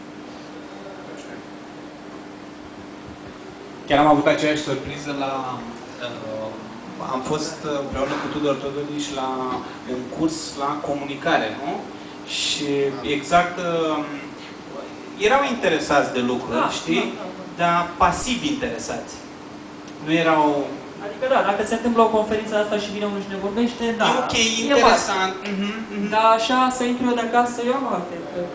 Chiar am avut aceeași surpriză la... am fost împreună cu Tudor Todorici la un curs la comunicare, nu? Și exact... erau interesați de lucruri, știi? Dar pasiv interesați. Nu erau... Adică da, dacă se întâmplă o conferință asta și vine unul și ne vorbește, da. E ok, interesant. Dar așa, să intru eu de acasă, eu am alte.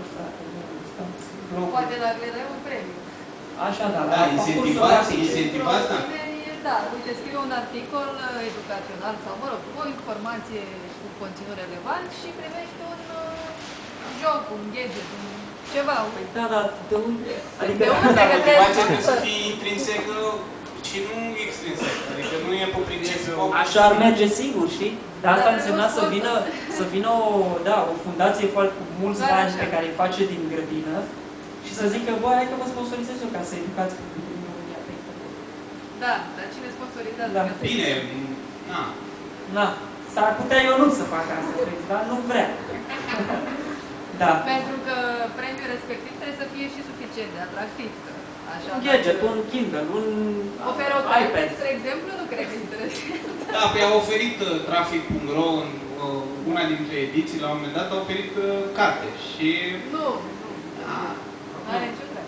Poate dacă le dai un premiu. Așa, da. Da, incentivați, da. Da, uite, scrie un articol educațional sau, mă rog, o informație cu conținut relevant și primești un joc, un gadget, un ceva. Da, da, de unde? Adică de unde motivația trebuie să fie intrinsecă și nu extrinsec. Adică nu e pe principiu. Așa ar merge singur, știi? Dar asta însemna să vină o fundație foarte cu mulți bani pe care îi face din grădină și să zică, bă, hai că vă sponsorizez eu ca să educați publicul din România pe internet. Da, dar cine sponsorizează? Da. Bine, na. S-ar putea eu nu să fac asta, dar nu vrea. Da. Pentru că premiul respectiv trebuie să fie și suficient de atractiv. Așa, un gadget, un Kindle, un oferă o iPad. spre exemplu, nu cred că interesează. Da, pe a oferit Trafic.ro în una dintre ediții, la un moment dat, a oferit carte și... Nu. Nu are nicio treabă.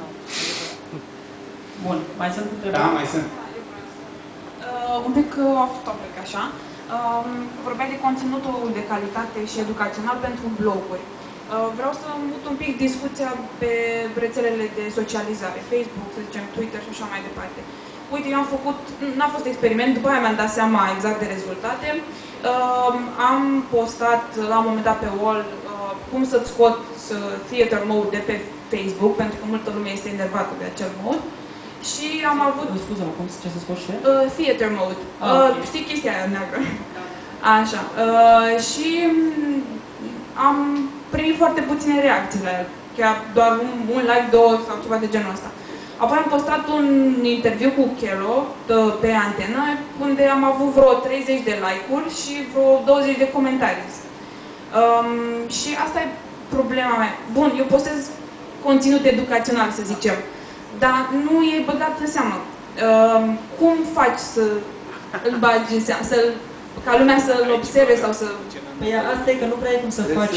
Bun, mai sunt întrebări? Da, mai sunt. Un pic off-topic, așa. Vorbeai de conținutul de calitate și educațional pentru bloguri. Vreau să mut un pic discuția pe rețelele de socializare, Facebook, să zicem, Twitter și așa mai departe. Uite, eu am făcut, n-a fost experiment, după aia mi-am dat seama exact de rezultate. Am postat la un moment dat pe wall cum să-ți scot theater mode de pe Facebook, pentru că multă lume este enervată de acel mode. Și am avut... Scuze-mă, ce să scoți ce? Theater mode. Știi chestia aia neagră? Așa. Și am primit foarte puține reacții la el. Chiar doar un like, 2 sau ceva de genul ăsta. Apoi am postat un interviu cu Chelo pe antenă, unde am avut vreo 30 de like-uri și vreo 20 de comentarii. Și asta e problema mea. Bun, eu postez conținut educațional, să zicem, dar nu e băgat în seamă. Cum faci să îl bagi în seamă, ca lumea să-l observe sau să... Păi asta e că nu prea e cum să faci...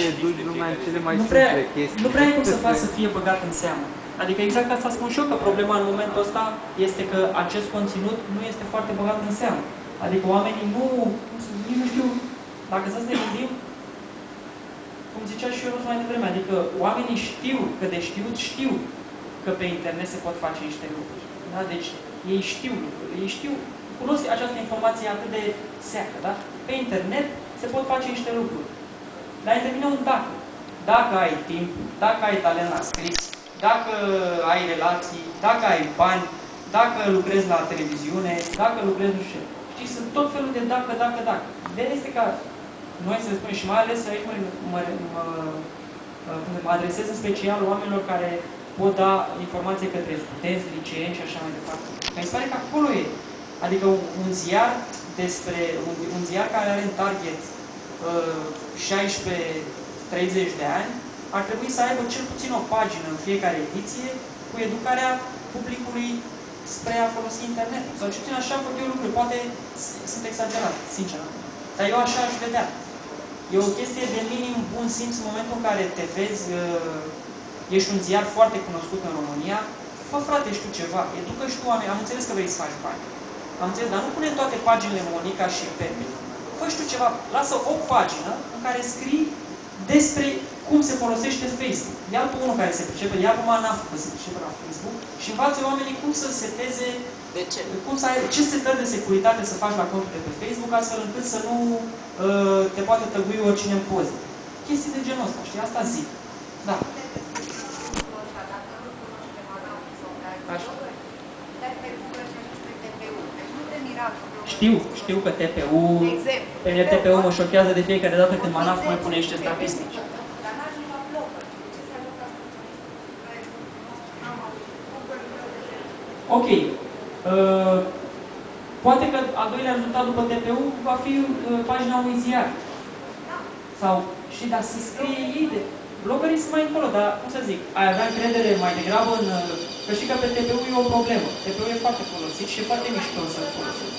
Nu prea e cum să faci să fie băgat în seamă. Adică exact asta spun și eu, că problema în momentul ăsta este că acest conținut nu este foarte băgat în seamă. Adică oamenii nici nu știu, dacă să ne gândim, cum zicea și eu mai devreme, adică oamenii știu că de știu că pe internet se pot face niște lucruri. Da? Deci ei știu lucruri, ei cunosc această informație atât de seacă, da? Pe internet se pot face niște lucruri. Dar intervine un dacă. Dacă ai timp, dacă ai talent la scris, dacă ai relații, dacă ai bani, dacă lucrezi la televiziune, dacă lucrezi nu știu. Știi, sunt tot felul de dacă. De este ca noi să spunem și mai ales aici mă adresez în special oamenilor care pot da informație către studenți, liceeni și așa mai departe. Mi se pare că acolo e. Adică un ziar care are în target 16-30 de ani, ar trebui să aibă cel puțin o pagină în fiecare ediție cu educarea publicului spre a folosi internetul. Sau cel puțin așa am făcut eu lucruri. Poate sunt exagerat, sincer. Dar eu așa aș vedea. E o chestie de minim bun simț în momentul în care te vezi, ești un ziar foarte cunoscut în România, fă frate, știu ceva, educă și tu oameni. Am înțeles că vrei să faci bani. Am înțeles, dar nu pune toate paginile Monica și Pepe. Fă știu ceva, lasă o pagină în care scrii despre cum se folosește Facebook. Ia pe unul care se pricepe, ia pe Manaf că se pricepe la Facebook și învață oamenii cum să seteze De ce? Cum să ai, ce setări de securitate să faci la contul de pe Facebook, astfel încât să nu te poată tăgui oricine în poze. Chestii de genul ăsta, știi? Asta zic. Da. Așa. Știu că TPU, pe mine TPU mă șochează de fiecare dată când Manaf mai pune niște statistici. Ok. Poate că al doilea rezultat după TPU va fi pagina unui ziar. Sau, și dar se scrie ei de... Bloggerii sunt mai încolo, dar, cum să zic, ai avea încredere mai degrabă în... Că și că pe TPU e o problemă. TPU e foarte folosit și e foarte mișto să-l folosesc.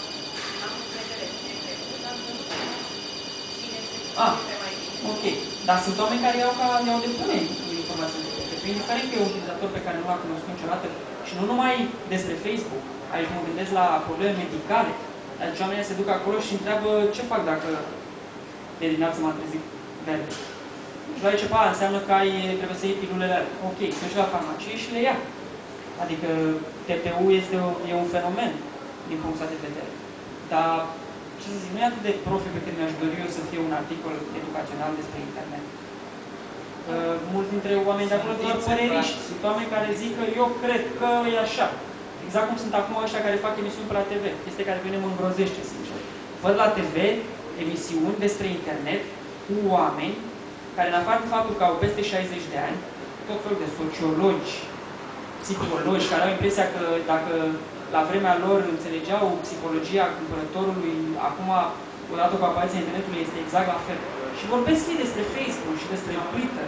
Ok. Dar sunt oameni care iau de bune informații de pe TPU, indiferent că e un utilizator pe care nu l-a cunoscut niciodată. Și nu numai despre Facebook. Aici mă gândesc la probleme medicale. Adică oamenii se duc acolo și întreabă ce fac dacă de dimineață m-am trezit verde. Și la ce înseamnă că trebuie să iei pilulele alea. Ok, să duci la farmacie și le ia. Adică TPU e un fenomen din punctul de vedere. Dar, ce să zic, nu e atât de profi pe cât mi-aș dori eu să fie un articol educațional despre internet. Mulți dintre oameni de acolo sunt doar păreriști. Sunt oameni care zic că eu cred că e așa. Exact cum sunt acum ăștia care fac emisiuni pe la TV. Este care pe mine mă îngrozește, sincer. Văd la TV emisiuni despre internet cu oameni care, în afară de faptul că au peste 60 de ani, tot felul de sociologi, psihologi, care au impresia că dacă la vremea lor înțelegeau psihologia cumpărătorului, acum, odată cu apariția internetului, este exact la fel. Și vorbesc ei despre Facebook și despre Twitter.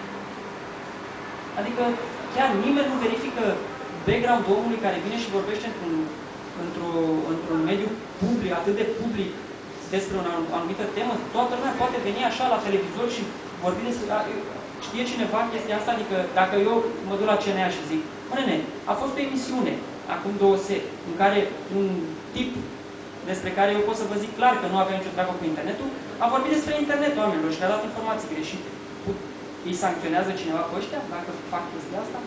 Adică chiar nimeni nu verifică background-ul omului care vine și vorbește într-un mediu public, atât de public, despre o anumită temă. Toată lumea poate veni așa la televizor și vorbi despre... Știe cineva chestia asta? Adică dacă eu mă duc la CNA și zic, nene, a fost o emisiune, acum 2 seri, în care un tip despre care eu pot să vă zic clar că nu avea nicio treabă cu internetul, a vorbit despre internet oamenilor și le-a dat informații greșite. Îi sancționează cineva pe ăștia dacă fac chestia asta?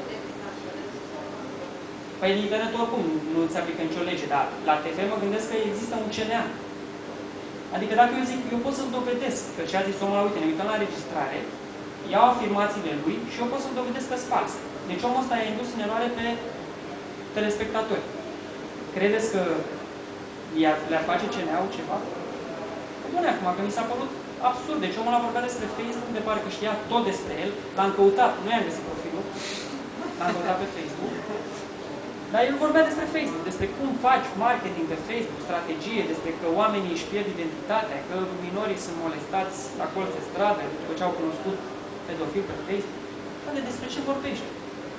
Păi în internet oricum nu se aplică nicio lege, dar la TV mă gândesc că există un CNA. Adică dacă eu zic, eu pot să-mi dovedesc că ce a zis omul, uite, ne uităm la înregistrare, iau afirmațiile lui și eu pot să-mi dovedesc că sunt false. Deci omul ăsta i-a indus în eroare pe telespectatori. Credeți că le-ar face CNA-ul ceva? Bune, acum, că mi s-a părut absurd. Deci omul a vorbit despre Facebook, de parcă știa tot despre el, l-am căutat, nu i-am găsit profilul, l-am căutat pe Facebook. Dar el vorbea despre Facebook, despre cum faci marketing pe Facebook, strategie, despre că oamenii își pierd identitatea, că minorii sunt molestați la colț de stradă, după ce au cunoscut pedofil pe Facebook. Dar despre ce vorbești?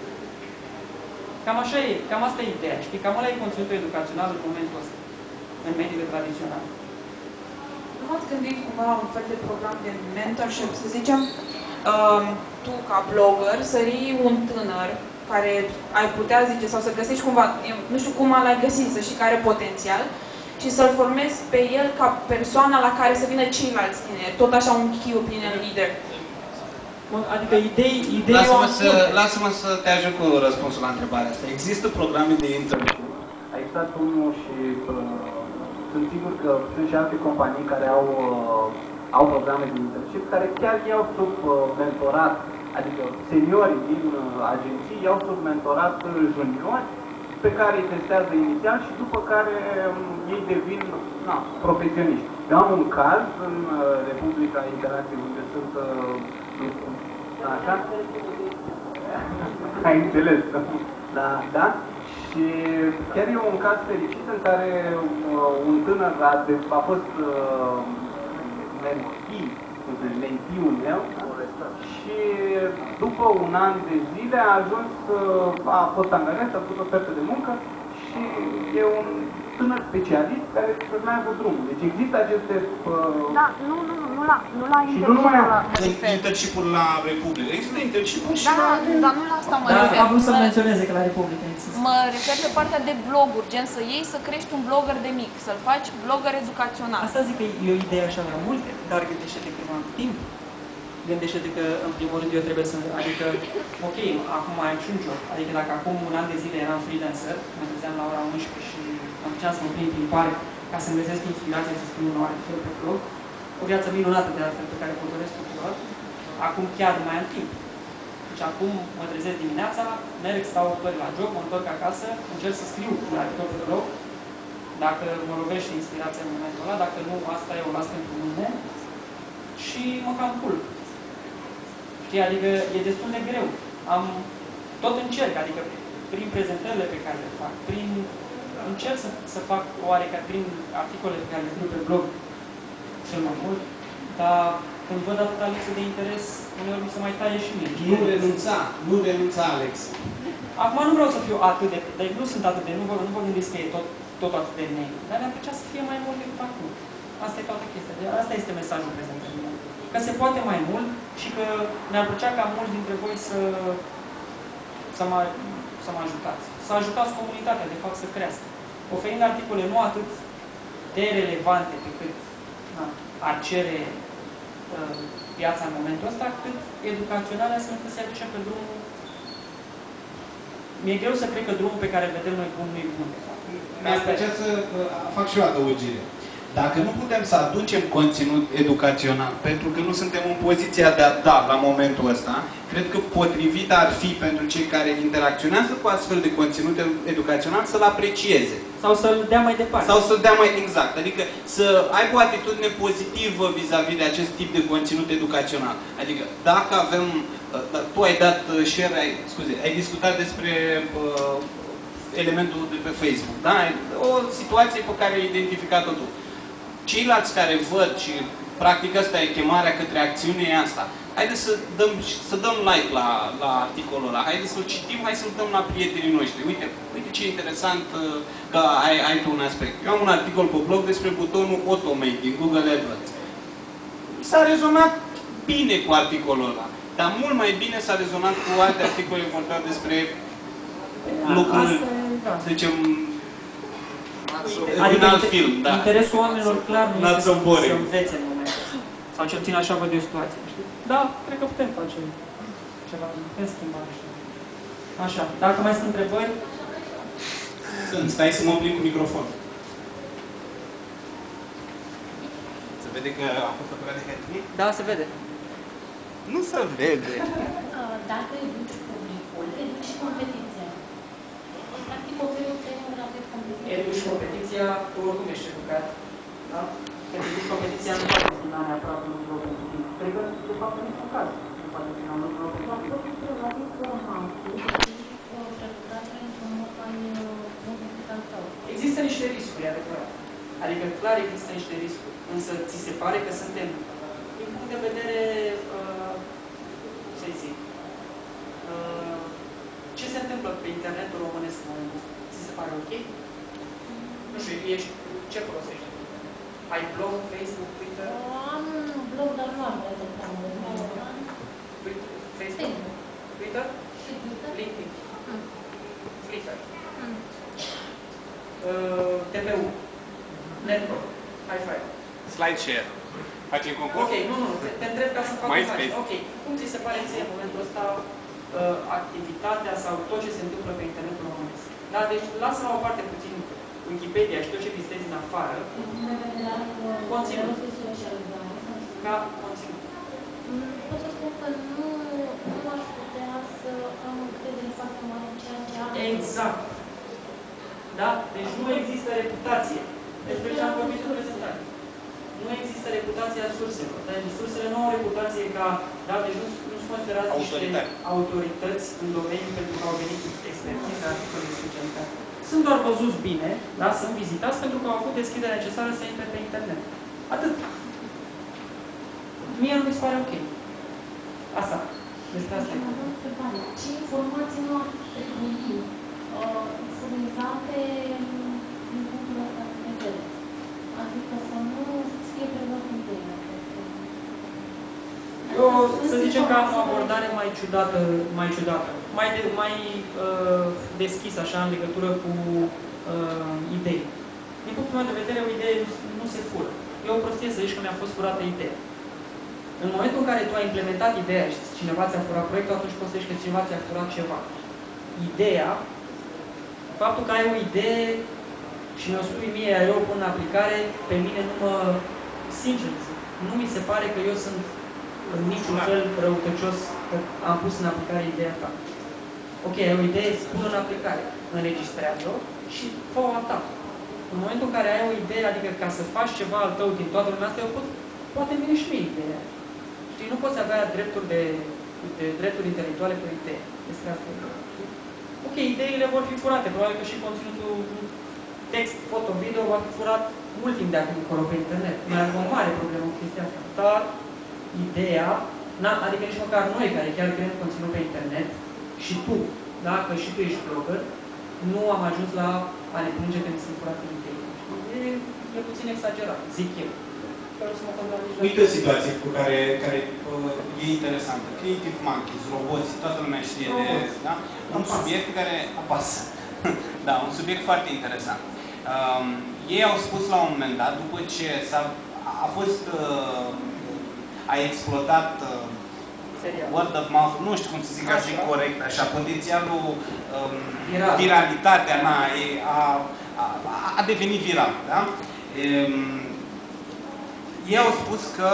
Cam așa e, cam asta e ideea, știi? Cam ăla e conținutul educațional în momentul ăsta, în mediile tradiționale. Nu v-ați gândit cumva la un fel de program de mentorship, să zicem, tu ca blogger sării un tânăr care ai putea zice, sau să găsești cumva, nu știu cum l-ai găsit, să știi că are potențial, și să-l formezi pe el ca persoana la care să vină ceilalți tineri, tot așa un key opinion leader. Adică idei Lasă-mă să te ajut cu răspunsul la întrebarea asta. Există programe de internship. A existat unul și sunt sigur că sunt și alte companii care au programe de internship care chiar iau sub mentorat, adică seniorii din agenții iau sub mentorat juniori pe care îi testează inițial și după care ei devin profesioniști. Eu am un caz în Republica Interacției unde sunt așa? Ai înțeles, da? Și chiar e un caz fericit în care un tânăr a fost mentiu meu și după un an de zile a fost angajat, a făcut ofertă de muncă și e un tânăr specialist care să meargă drumul. Deci există aceste... Da, nu la internship-uri la Republică. Există internship-uri și la... Dar nu la asta mă refer. Am vrut să menționeze că la Republică există. Mă refer pe partea de bloguri, gen să iei să crești un blogger de mic, să-l faci blogger educațional. Asta zic că e o idee așa la multe, dar gândește-te că am timp. gândește-te că, în primul rând, eu trebuie să... Adică, ok, acum mai am și un job. Adică dacă acum un an de zile eram freelancer, mă trezeam la ora 11 și am făceam să mă prind prin parc ca să-mi găsesc inspirație să scriu un articol pe blog, o viață minunată de altfel pe care o doresc tuturor, acum chiar nu mai am timp. Deci acum mă trezesc dimineața, merg, stau ori la job, mă întorc acasă, încerc să scriu un articol pe blog. Dacă mă lovește inspirația în momentul ăla, dacă nu, asta eu o las pentru mine și mă cam culc. Știi, adică e destul de greu. Tot încerc, adică prin prezentările pe care le fac, încerc să fac oarecare, prin articole pe care le scriu pe blog cel mai mult, dar când văd atâta lipsă de interes, uneori mi se mai taie și mie. Nu renunța, Alex. Acum nu vreau să fiu atât de... Deci nu sunt atât de... Nu vă gândiți că e tot atât de negru. Dar mi-ar plăcea să fie mai mult decât acum. Asta e toată chestia. Asta este mesajul prezentării mele. Că se poate mai mult și că mi-ar plăcea ca mulți dintre voi să mă ajutați. Să ajutați comunitatea, de fapt, să crească. Oferind articole nu atât de relevante pe cât ar cere piața în momentul ăsta, cât educaționale, astfel încât să aducem pe drumul. Mi-e greu să cred că drumul pe care îl vedem noi bun nu e bun. Mi-ar plăcea să fac și o adăugire. Dacă nu putem să aducem conținut educațional, pentru că nu suntem în poziția de a da la momentul ăsta, cred că potrivit ar fi pentru cei care interacționează cu astfel de conținut educațional să-l aprecieze. Sau să-l dea mai departe. Sau să-l dea mai exact. Adică să aibă o atitudine pozitivă vis-a-vis de acest tip de conținut educațional. Adică dacă avem... Tu ai dat share, ai discutat despre elementul de pe Facebook, da? O situație pe care ai identificat-o tu. Ceilalți care văd și practic asta e chemarea către acțiune, e asta. Haideți să dăm like la articolul ăla, haideți să-l citim, hai să-l dăm la prietenii noștri. Uite ce interesant că ai tu un aspect. Eu am un articol pe blog despre butonul Automate din Google AdWords. S-a rezonat bine cu articolul ăla, dar mult mai bine s-a rezonat cu alte articole vorbea despre lucruri, să zicem, adică un alt film, da. Interesul oamenilor clar nu este să învețe în momentul ăsta. Sau cel puțin așa văd eu situația. Da, cred că putem face ceva, putem schimba așa. Așa, dacă mai sunt întrebări? Sunt, stai să mă plin cu microfon. Se vede că a fost făcut de hătnic? Da, se vede. Nu se vede. Dacă educi publicul, educi competiția. Practic oferi o temă de competiție. Educi competiția, tu oricum ești educat. Da? Când educi competiția nu poate fi neapărat un lucru pentru tine. Cred că, de fapt, nu e un caz. Nu poate fi un lucru pentru tine. Există niște riscuri, adevărat. Adică, clar, există niște riscuri. Însă, ți se pare că suntem, din punct de vedere, să-i zic, ce se întâmplă pe internetul românesc în momentul ăsta? Ți se pare ok? Nu știu, ce folosești? Ai blog, Facebook, Twitter? Am blog, dar nu am prezentat. Facebook? Twitter? Și Twitter? LinkedIn? Flickr? TPU? Network? Hi-Fi? SlideShare. Facem concurs? Ok, nu, te întreb ca să fac MySpace. Ok, cum ți se pare ție în momentul ăsta activitatea sau tot ce se întâmplă pe internetul românesc? Da, deci lasă la o parte puțin Wikipedia și tot ce listezi în afară. Conținut. Ca conținut. Pot să spun că nu aș putea să am încredere foarte mare în ceea ce am. Exact. Da? Deci nu există reputație. Despre ce am vorbit în prezentare. Nu există reputația surselor. Deci sursele nu au reputație ca, da, deci nu sunt considerați niște autorități în domeniu pentru că au venit cu expertiză, articole de specialitate. Sunt doar văzuți bine, da, sunt vizitați pentru că au avut deschiderea necesară să intre pe internet. Atât. Mie nu mi se pare ok. Asta. Despre asta e. Ce informații nu ar trebui furnizate din punctul ăsta de vedere? Adică să nu fie preluat în tine. Eu, să zicem că am o abordare mai ciudată, mai deschis așa în legătură cu idei. Din punctul meu de vedere, o idee nu se fură. E o prostie să zici că mi-a fost furată ideea. În momentul în care tu ai implementat ideea și cineva ți-a furat proiectul, atunci poți să zici că cineva ți-a furat ceva. Ideea, faptul că ai o idee și mi-o spui mie, iar eu o pun în aplicare, pe mine nu mă... Sincer, nu mi se pare că eu sunt în niciun fel răutăcios că am pus în aplicare ideea ta. Ok, ai o idee, spun în aplicare, înregistrează-o și fă-o a ta. În momentul în care ai o idee, adică ca să faci ceva al tău din toată lumea asta, eu poate vine și mie ideea. Știi, nu poți avea drepturi intelectuale pe idee. Este asta. Știi? Ok, ideile vor fi furate, probabil că și conținutul text, foto, video va fi furat mult timp de acum încolo pe internet. Mai avem o mare problemă cu chestia asta. Dar ideea, adică nici măcar noi care chiar creăm conținut pe internet, și tu, dacă și tu ești blogger, nu am ajuns la a ne plânge că mi sunt furate idei. E puțin exagerat, zic eu. Uite o situație cu care e interesantă. Creative Monkeys, roboți, toată lumea știe de... Da? Un subiect care apasă. Da, un subiect foarte interesant. Ei au spus la un moment dat, după ce a explodat word of mouth, nu știu cum să zic așa corect, așa, potențialul, viralitatea, a devenit viral, da? Ei au spus că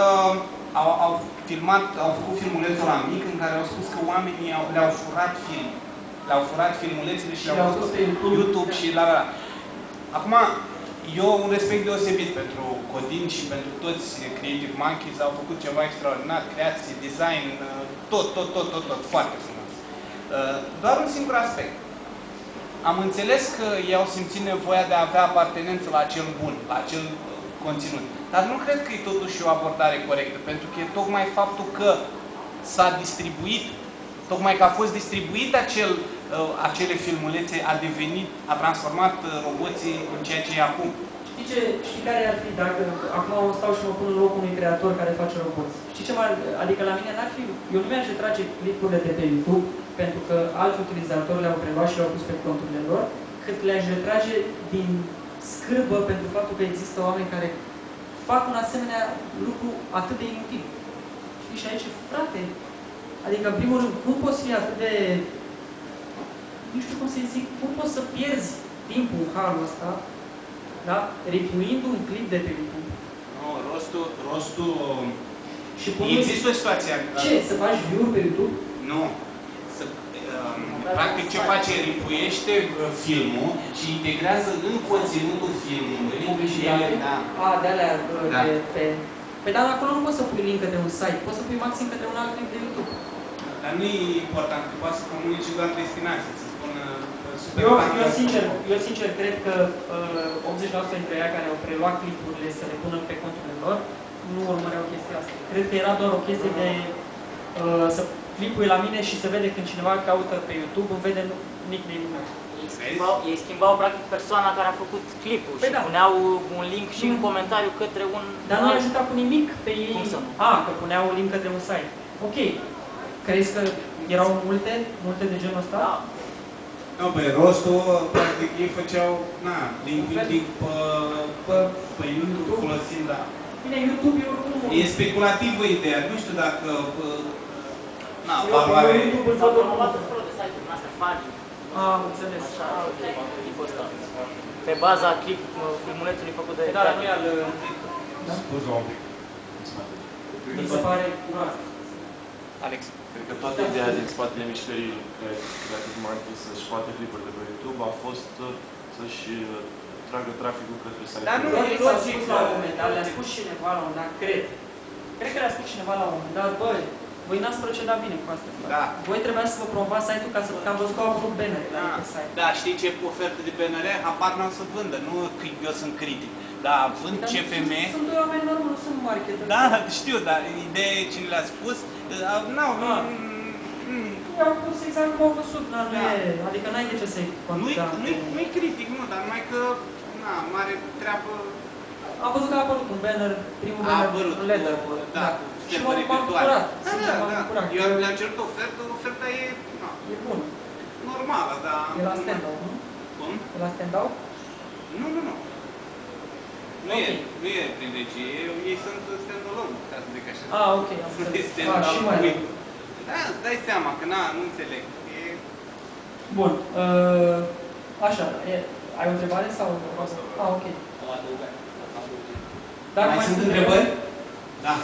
au făcut filmulețul la mic în care au spus că oamenii le-au furat film. Le-au furat filmulețele și le-au pus pe YouTube și la... Acum, eu un respect deosebit pentru Codin și pentru toți Creative Monkeys, au făcut ceva extraordinar, creație, design, tot, foarte frumos. Doar un singur aspect. Am înțeles că ei au simțit nevoia de a avea apartenență la acel bun, la acel conținut. Dar nu cred că e totuși o abordare corectă, pentru că e tocmai faptul că s-a distribuit, tocmai că a fost distribuit acele filmulețe, a transformat roboții în ceea ce e acum. Știi care ar fi, dacă acum stau și mă pun în locul unui creator care face roboți. Știi ce adică la mine n-ar fi, eu nu mi-aș retrage clipurile de pe YouTube, pentru că alți utilizatori le-au preluat și le-au pus pe conturile lor, cât le-aș retrage din scârbă pentru faptul că există oameni care fac un asemenea lucru atât de inutil. Știi, și aici, frate, adică, în primul rând, cum poți fi atât de, nu știu cum să-i zic, cum poți să pierzi timpul în halul ăsta, da? Ripuind un clip de pe YouTube. Nu, rostul... Și există o situație... Ce? Să faci view-uri pe YouTube? Nu. Practic ce face, ripuiește filmul și integrează în conținutul filmului. Publicitate? De alea pe... Păi dar acolo nu poți să pui link către un site, poți să pui maxim către un alt clip de YouTube. Dar nu e important, că poate să comunici doar destinație, să spună... Eu sincer cred că 80% dintre ei care au preluat clipurile să le pună pe conturile lor, nu urmăreau chestia asta. Cred că era doar o chestie de să clipui la mine și să vede când cineva caută pe YouTube, îmi vede nickname-ul meu. Ei schimbau practic persoana care a făcut clipul și puneau un link și în comentariu către un... Dar nu i-a ajutat cu nimic pe ei. Cum să nu? Că puneau un link către un site. Ok. Crezi că erau multe de genul ăsta? Da. Nu, pe rostul, practic, ei făceau, link pe YouTube folosind, Bine, YouTube e oricum... E speculativă ideea, nu știu dacă... valoare... YouTube-ul sau promovat tot felul de site-uri în astea, Fagi. Am înțeles. Așa, tipul ăsta. Pe baza filmulețului făcut de... Da, nu e al... Scuze un pic. Mi se pare curat. Alex. Cred că toată ideea din spatele mișcării Creative Monkeys să-și poate clipuri de pe YouTube a fost să-și tragă traficul către site-ul. Dar nu, s-a spus la un moment dat, le-a spus cineva la un moment dat, cred că le-a spus cineva la un moment dat, băi, voi n-ați procedat bine cu asta. Da. Voi trebuia să vă promovați site-ul ca să am văzut că au apărut bannere pe site. Da, știi ce ofertă de bannere? Apar n-au să vândă, nu că eu sunt critic. Da, vând CPM... Sunt doi oameni normali, nu sunt marketer. Da, știu, dar ideea e cine le-a spus, I-au pus exact cum au văzut, adică n-ai de ce să-i conta. Nu-i critic, nu, dar numai că, mare treabă... Am văzut că a apărut un banner, primul banner, un letter. Da, și m-am bucurat. Da. Eu le-am cerut oferta e... E bună. Normală, dar... E la stand-out, nu? Cum? E la stand-out? Nu. Nu e prin regie, ei sunt stand-alone, ca să zic așa. Ah, ok. Și mai da, îți dai seama că nu înțeleg. Bun. Așa, ai o întrebare sau? Ah, ok. Mai sunt întrebări? Da.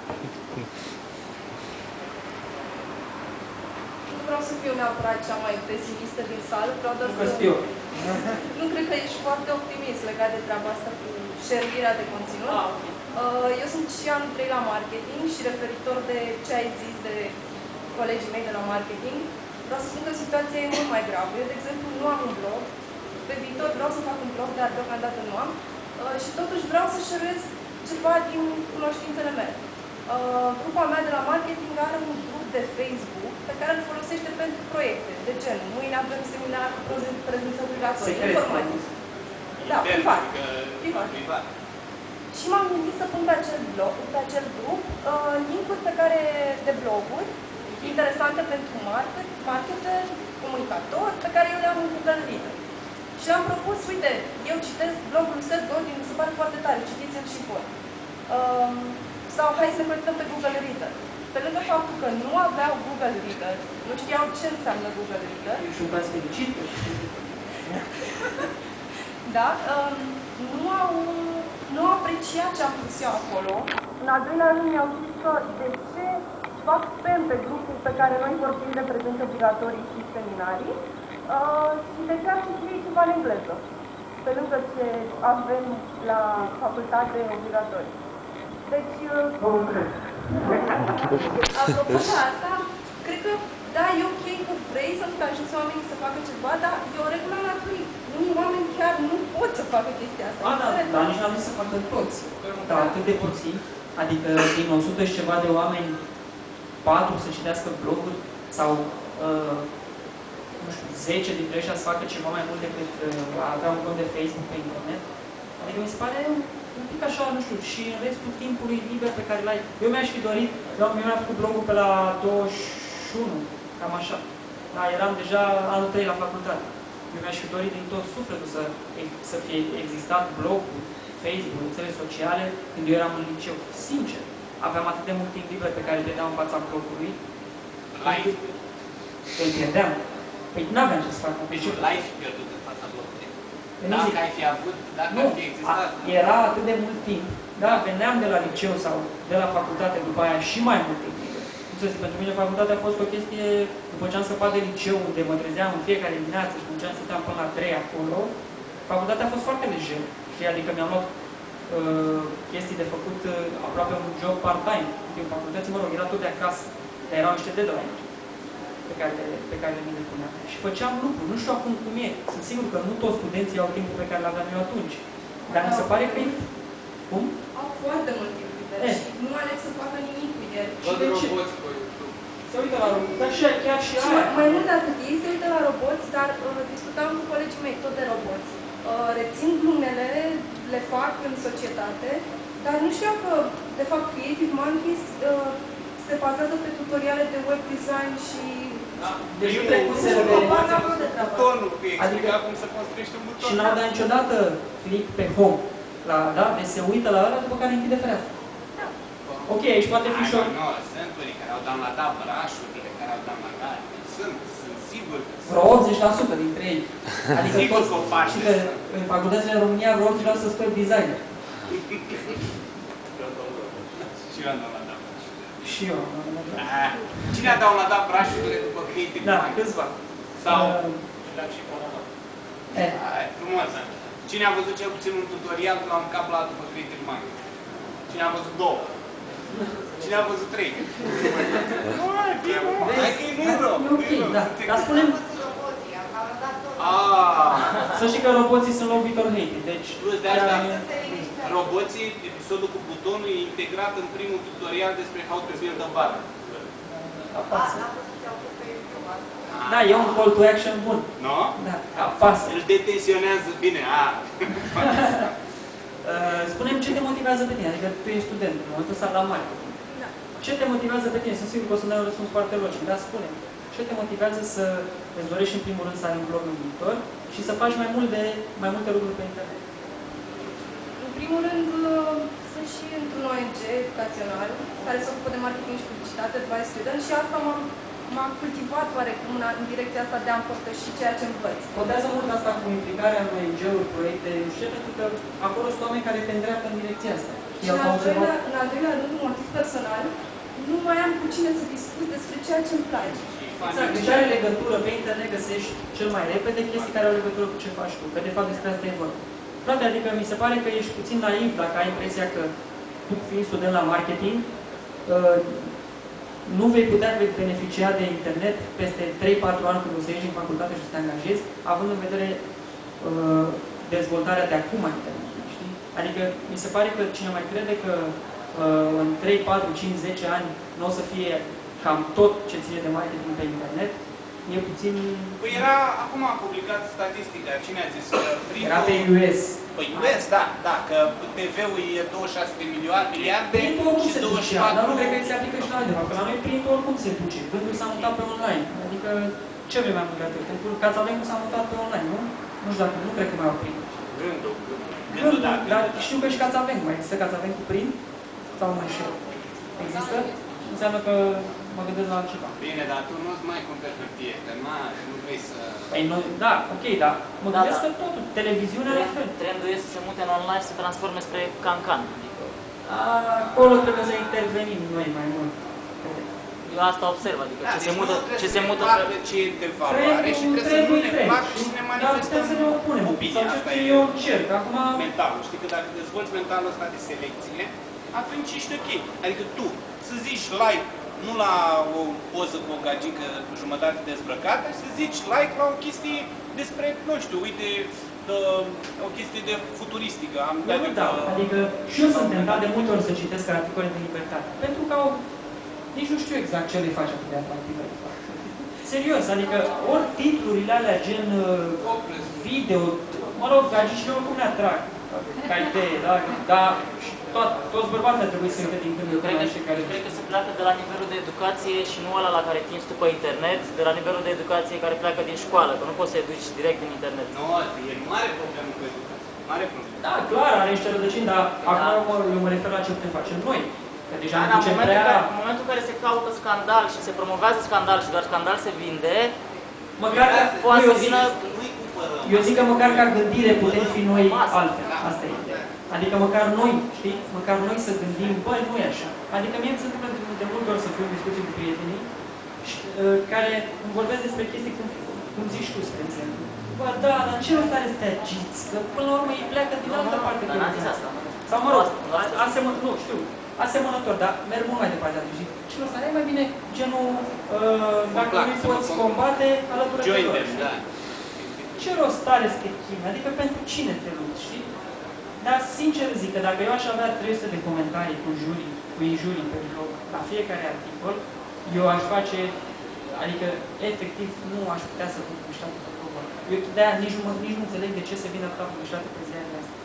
Nu vreau să fiu neapărat cea mai pesimistă din sală, vreau doar să... Nu cred că ești foarte optimist legat de treaba asta cu șerbirea de conținut. Eu sunt și anul 3 la marketing și referitor de ce ai zis de colegii mei de la marketing, vreau să spun că situația e mult mai gravă. Eu, de exemplu, nu am un blog. Pe viitor vreau să fac un blog, dar deocamdată nu am. Și totuși vreau să șeruiesc ceva din cunoștințele mele. Grupa mea de la marketing are un grup de Facebook pe care îl folosește pentru proiecte. De gen, mâine avem seminar cu prezență obligatorie. Informații. Da, privat. Și m-am gândit să pun pe acel grup link-uri de bloguri interesante pentru marketer, comunicatori, pe care eu le am în Google Reader. Și am propus, uite, eu citesc blogul Seth Godin, mi se pare foarte tare, citiți-l și voi. Sau hai să ne conectăm pe Google Reader. Pe lângă faptul că nu aveau Google Reader, nu știau ce înseamnă Google Reader. Și un caz fericit. Da, nu au apreciat ce am pus eu acolo. În al doilea rând mi-au zis că de ce fac spam pe grupul pe care noi vorbim de prezențe obligatorii și seminarii și de ce ar fi ceva în engleză, pe lângă ce avem la facultate obligatorii. Deci, apropo de asta, cred că, da, e ok că vrei să încurajești oamenii să facă ceva, dar e o regulă la cui unii oameni chiar nu pot să facă chestia asta. Dar nici n-am zis să facă toți. Dar atât de puțin, adică din 100 și ceva de oameni, 4 să citească bloguri sau, nu știu, 10 dintre ăștia să facă ceva mai mult decât a avea un cont de Facebook pe internet. Adică mi se pare un pic așa, nu știu, și în restul timpului liber pe care l-ai. Eu mi-aș fi dorit, eu mi-am făcut blogul pe la 21, cam așa. Da, eram deja anul 3 la facultate. Eu mi-aș fi dorit din tot sufletul să fie existat blogul, Facebook, rețele sociale, când eu eram în liceu. Sincer, aveam atât de mult timp liber pe care îl pierdeam în fața blogului. Live. Îl pierdeam. Păi n-aveam ce să fac. Deci live pierdut în fața blogului. Dacă ai fi avut, dacă ar fi existat. Era atât de mult timp. Da, veneam de la liceu sau de la facultate, după aia și mai mult timp liber. Pentru mine facultatea a fost o chestie, după ce am scăpat de liceu, unde mă trezeam în fiecare dimineață și munceam, stăteam până la 3 acolo, facultatea a fost foarte lejer. Adică mi-am luat chestii de făcut aproape un job part-time din facultăți, mă rog, era tot de acasă, dar erau niște deadline pe care mi le puneam. Și făceam lucruri, nu știu acum cum e. Sunt sigur că nu toți studenții au timpul pe care l-aveam eu atunci. Dar mi se pare că e... Cum? Au foarte mult timp liber și nu aleg să facă nimic cu el. Văd roboți pe YouTube. Se uită la roboți, dar chiar și aia. Mai mult de atât, ei se uită la roboți, dar discutam cu colegii mei tot de roboți. Rețin glumele, le fac în societate, dar nu știau că, de fapt, Creative Monkeys se bazează pe tutoriale de web design și... Deci nu trecuseră de butonul, explica cum să construiești un buton. Și n-au dat niciodată click pe home. Da? Deci se uită la ăla, după care închide fereastra. Ok, aici poate fi și o... Nu, sunt unii care au downloadat brașurile, care au downloadat. Sunt sigur că sunt. Vreo 80% dintre ei. Adică sigur că o faci. Și că în facultățile în România vreo 80% sunt web designer. Și eu am downloadat brașurile. Și eu am downloadat. Cine a downloadat brașurile după Creative Monkeys? Da, câțiva. Sau... Le-am și comandat. Hai, frumos. Cine a văzut cel puțin un tutorial de la un cap la altul pe Creative Monkeys? Cine a văzut 2? Cine a văzut 3? Hai că e numără! Dar spunem... Să știi că roboții sunt lovitor hated, deci... Plus de asta, roboții, episodul cu butonul e integrat în primul tutorial despre how to build a bar. Da, e un call to action bun. Nu? Da, apasă. Îl detenționează bine. Spune-mi ce te motivează pe tine, adică tu ești student, în momentul ăsta la mare. Da. Ce te motivează pe tine? Sunt sigur că o să dai un răspuns foarte logic, dar spune-mi. Ce te motivează să îți dorești în primul rând să ai un blog în viitor și să faci mai multe lucruri pe internet? În primul rând, care se ocupă de marketing și publicitate, Advice Student, și asta m-a cultivat oarecum în direcția asta de a împărtăși ceea ce învăț. Contează mult asta cu implicarea în ONG-uri, proiecte, nu știu, pentru că acolo sunt oameni care te îndreaptă în direcția asta. Și în al doilea rând, motiv personal, nu mai am cu cine să discut despre ceea ce îmi place. Exact, deci are legătură, pe internet găsești cel mai repede chestii care au legătură cu ce faci tu, că de fapt despre asta e vorba. Frate, adică mi se pare că ești puțin naiv dacă ai impresia că tu, fiind student la marketing, nu vei putea beneficia de internet peste 3-4 ani când o să ieși în facultate și să te angajezi, având în vedere dezvoltarea de acum a internetului, știi? Adică mi se pare că cine mai crede că în 3, 4, 5, 10 ani nu o să fie cam tot ce ține de marketing pe internet, e puțin... Păi era, acum a publicat statistica, cine a zis? Era pe US. Păi US, da, că TV-ul e 26 de miliarde printul oricum și se duce, dar nu cred că se aplică și la altceva, că la noi printul oricum se duce, gândul s-a mutat pe online, adică ce vrei mai mult de atât? Pentru că Cațavencu s-a mutat pe online, nu? Nu știu dacă, nu cred că mai au print. Gândul, dar știu că și Cațavencu, mai există Cațavencu print? Sau mă înșel? Există? Înseamnă că mă gândesc la altceva. Bine, dar tu nu-ți mai cumperi hârtie, că nu vrei să... Păi nu, da, ok, dar mă gândesc că totul, televiziunea la fel. Trendul este să se mute în online, să se transforme spre cancan. Acolo trebuie să intervenim noi mai mult. Eu asta observ, adică ce se mută... Ce e de valoare și trebuie să nu ne placă și să ne manifestăm să ne opunem. opinia. Asta eu încerc. Acum... Mentalul. Știi că dacă dezvolți mentalul ăsta de selecție, atunci ești ok. Adică tu să zici like nu la o poză cu o gagică jumătate dezbrăcată, să zici like la o chestie despre, nu știu, uite, o chestie de futuristică. Adică și eu sunt tentat de multe ori să citesc articole de libertate. Pentru că nici nu știu exact ce le face atât de atractive. Serios, adică ori titlurile alea gen video, mă rog, gagicile oricum ne atrag ca idee, da? Dar toți bărbații trebuie să se uite din când în când. Cred că se pleacă de la nivelul de educație și nu ăla la care tinzi tu pe internet, de la nivelul de educație care pleacă din școală, că nu poți să educi direct din internet. Nu, e mare problemă cu educație. Mare problemă. Da, clar, are niște rădăcini, dar acum eu mă refer la ce putem face noi. Că deja în momentul în care se caută scandal și se promovează scandal și doar scandal se vinde, măcar poate să vină... Eu zic că măcar ca gândire putem fi noi altfel. Asta e ideea. Adică măcar noi, știi? Măcar noi să gândim, băi, nu e așa. Adică mie îmi se întâmplă de multe ori să fiu în discuții cu prietenii care îmi vorbesc despre chestii cum zici tu, spre exemplu. Bă, da, dar în ce rost are să te agiți? Că până la urmă ei pleacă din altă parte. Sau mă rog, asemănător, dar merg mult mai departe atunci. Ce rost are mai bine genul, dacă nu poți combate, alătură de lor, știi? Ce rost are să te chimi? Adică pentru cine te lupți, știi? Dar sincer zic că dacă eu aș avea 300 de comentarii cu injurii pe blog la fiecare articol, eu aș face, adică efectiv nu aș putea să fiu publicitate pe blog. Eu de-aia nici nu înțeleg de ce se vine atâta publicitate pe ziarele astea.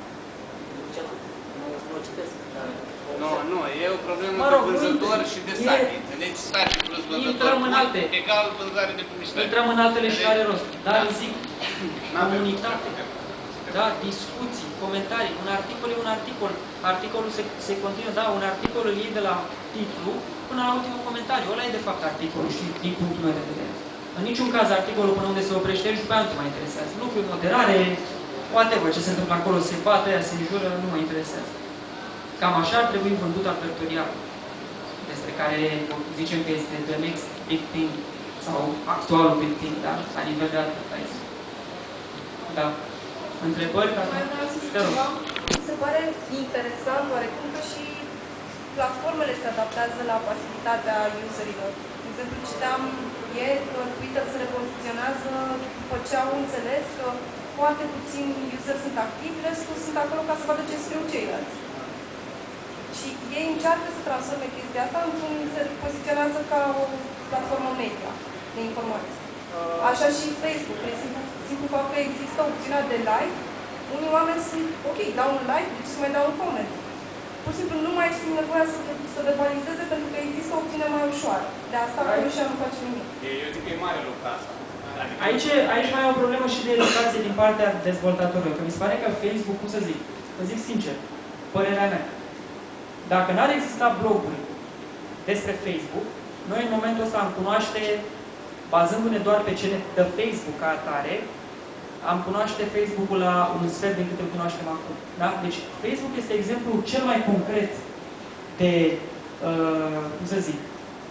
Nu, e o problemă de vânzător și de site. Înțelegi? Site plus vânzător egal vânzare de publicitate. Intrăm în altele și are rost. Dar zic, comunitate, da, discuții, comentarii, un articol e un articol. Articolul se continuă, da, un articol îl iei de la titlu până la ultimul comentariu. Ăla e de fapt articolul și din punctul meu de vedere. În niciun caz articolul până unde se oprește și după aia nu te mai interesează. Lucruri, moderare, whatever, ce se întâmplă acolo, se bate, aia se înjură, nu mă interesează. Cam așa ar trebui vândut advertorialul, despre care zicem că este the next big thing, sau actualul big thing, da? La nivel de advertising. Da. Întrebări? Mi se pare interesant, oarecum, că și platformele se adaptează la pasivitatea userilor. De exemplu, citeam ieri că Twitter se repoziționează după ce au înțeles că foarte puțini useri sunt activi, restul sunt acolo ca să vadă ce scriu ceilalți. Și ei încearcă să transforme chestia asta într-un, se poziționează ca o platformă media de informații. Așa și Facebook, prin simplu fapt că există opțiunea de like, unii oameni sunt, ok, dau un like, deci să mai dau un comment. Pur și simplu nu mai simt nevoia să verbalizeze pentru că există o opțiune mai ușoară. De asta acolo și nu face nimic. Eu zic că e mare lucru asta. Aici mai e o problemă și de educație din partea dezvoltatorilor. Că mi se pare că Facebook, cum să zic sincer, părerea mea, dacă n-ar exista bloguri despre Facebook, noi în momentul ăsta am cunoaște, bazându-ne doar pe ce ne dă Facebook ca atare, am cunoaște Facebook-ul la un sfert din câte îl cunoaștem acum. Da? Deci Facebook este exemplul cel mai concret de, cum să zic,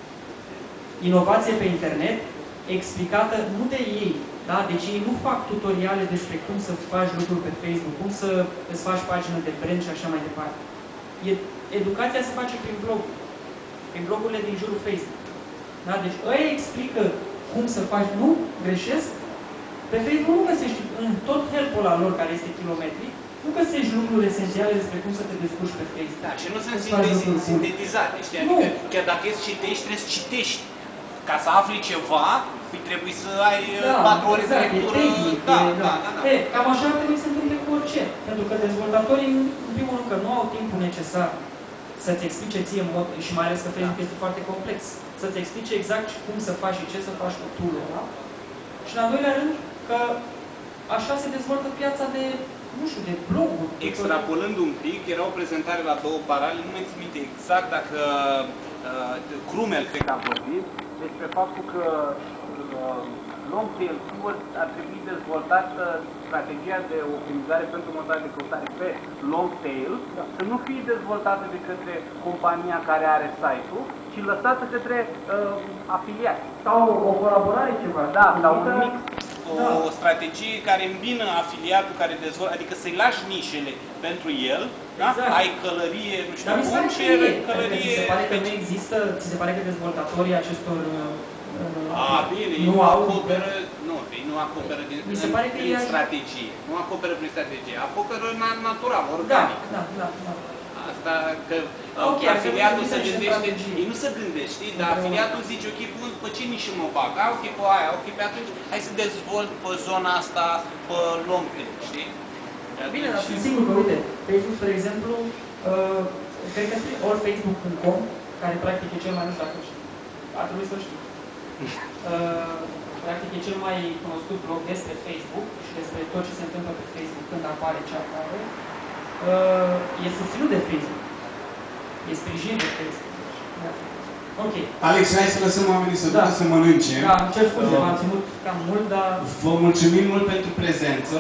inovație pe internet, explicată nu de ei. Da? Deci ei nu fac tutoriale despre cum să faci lucruri pe Facebook, cum să îți faci pagină de brand și așa mai departe. Educația se face prin blog, prin blogurile din jurul Facebook. Da? Deci ăia explică cum să faci, nu greșesc. Pe Facebook nu găsești, în tot helpul ăla lor care este kilometric, nu găsești lucruri esențiale despre cum să te descurci pe Facebook. Da, și nu sunt sintetizate, știi? Adică chiar dacă îți citești, trebuie să citești. Ca să afli ceva, trebuie să ai 4 ore de lectură. Da. Cam așa ar trebui să se întâmple cu orice. Pentru că dezvoltatorii, în primul rând, că nu au timpul necesar să-ți explice ție în mod, și mai ales că Facebook este foarte complex, să-ți explice exact cum să faci și ce să faci cu tool-ul ăla. Și în al doilea rând, că așa se dezvoltă piața de, nu știu, de bloguri. Extrapolând un pic, era o prezentare la 2 paralele, nu mai țin minte exact dacă Krumel, cred că a vorbit, despre faptul că long tail keywords ar trebui dezvoltată strategia de optimizare pentru motoare de căutare pe long tail, să nu fie dezvoltată de către compania care are site-ul, ci lăsată către afiliați. Sau o colaborare ceva. Da, sau un mix. O strategie care îmbină afiliatul care dezvoltă, adică să-i lași nișele pentru el, da? Ai călărie, nu știu cum, și călărie... Ți se pare că nu există, ți se pare că dezvoltatorii acestor bine, nu acoperă din strategie. Nu acoperă prin strategie, acoperă natural, organic. Da. Asta că afiliatul se gândește, ei nu se gândește, dar afiliatul zice, ok, pe ce nișă mă bag? Ok, pe aia, ok, pe atunci, hai să dezvolt pe zona asta, pe long term, știi? Bine, dar sunt sigur că, uite, Facebook, spre exemplu, cred că este allfacebook.com, care practic e cel mai, nu știu dacă știu, ar trebui să știu. Practic e cel mai cunoscut blog despre Facebook și despre tot ce se întâmplă pe Facebook când apare ce apare. E susținut de Facebook. E sprijinit de Facebook. Ok. Alex, hai să lăsăm oamenii să ducă să mănânce. Da, îmi cer scuze, m-am ținut cam mult, dar... Vă mulțumim mult pentru prezență.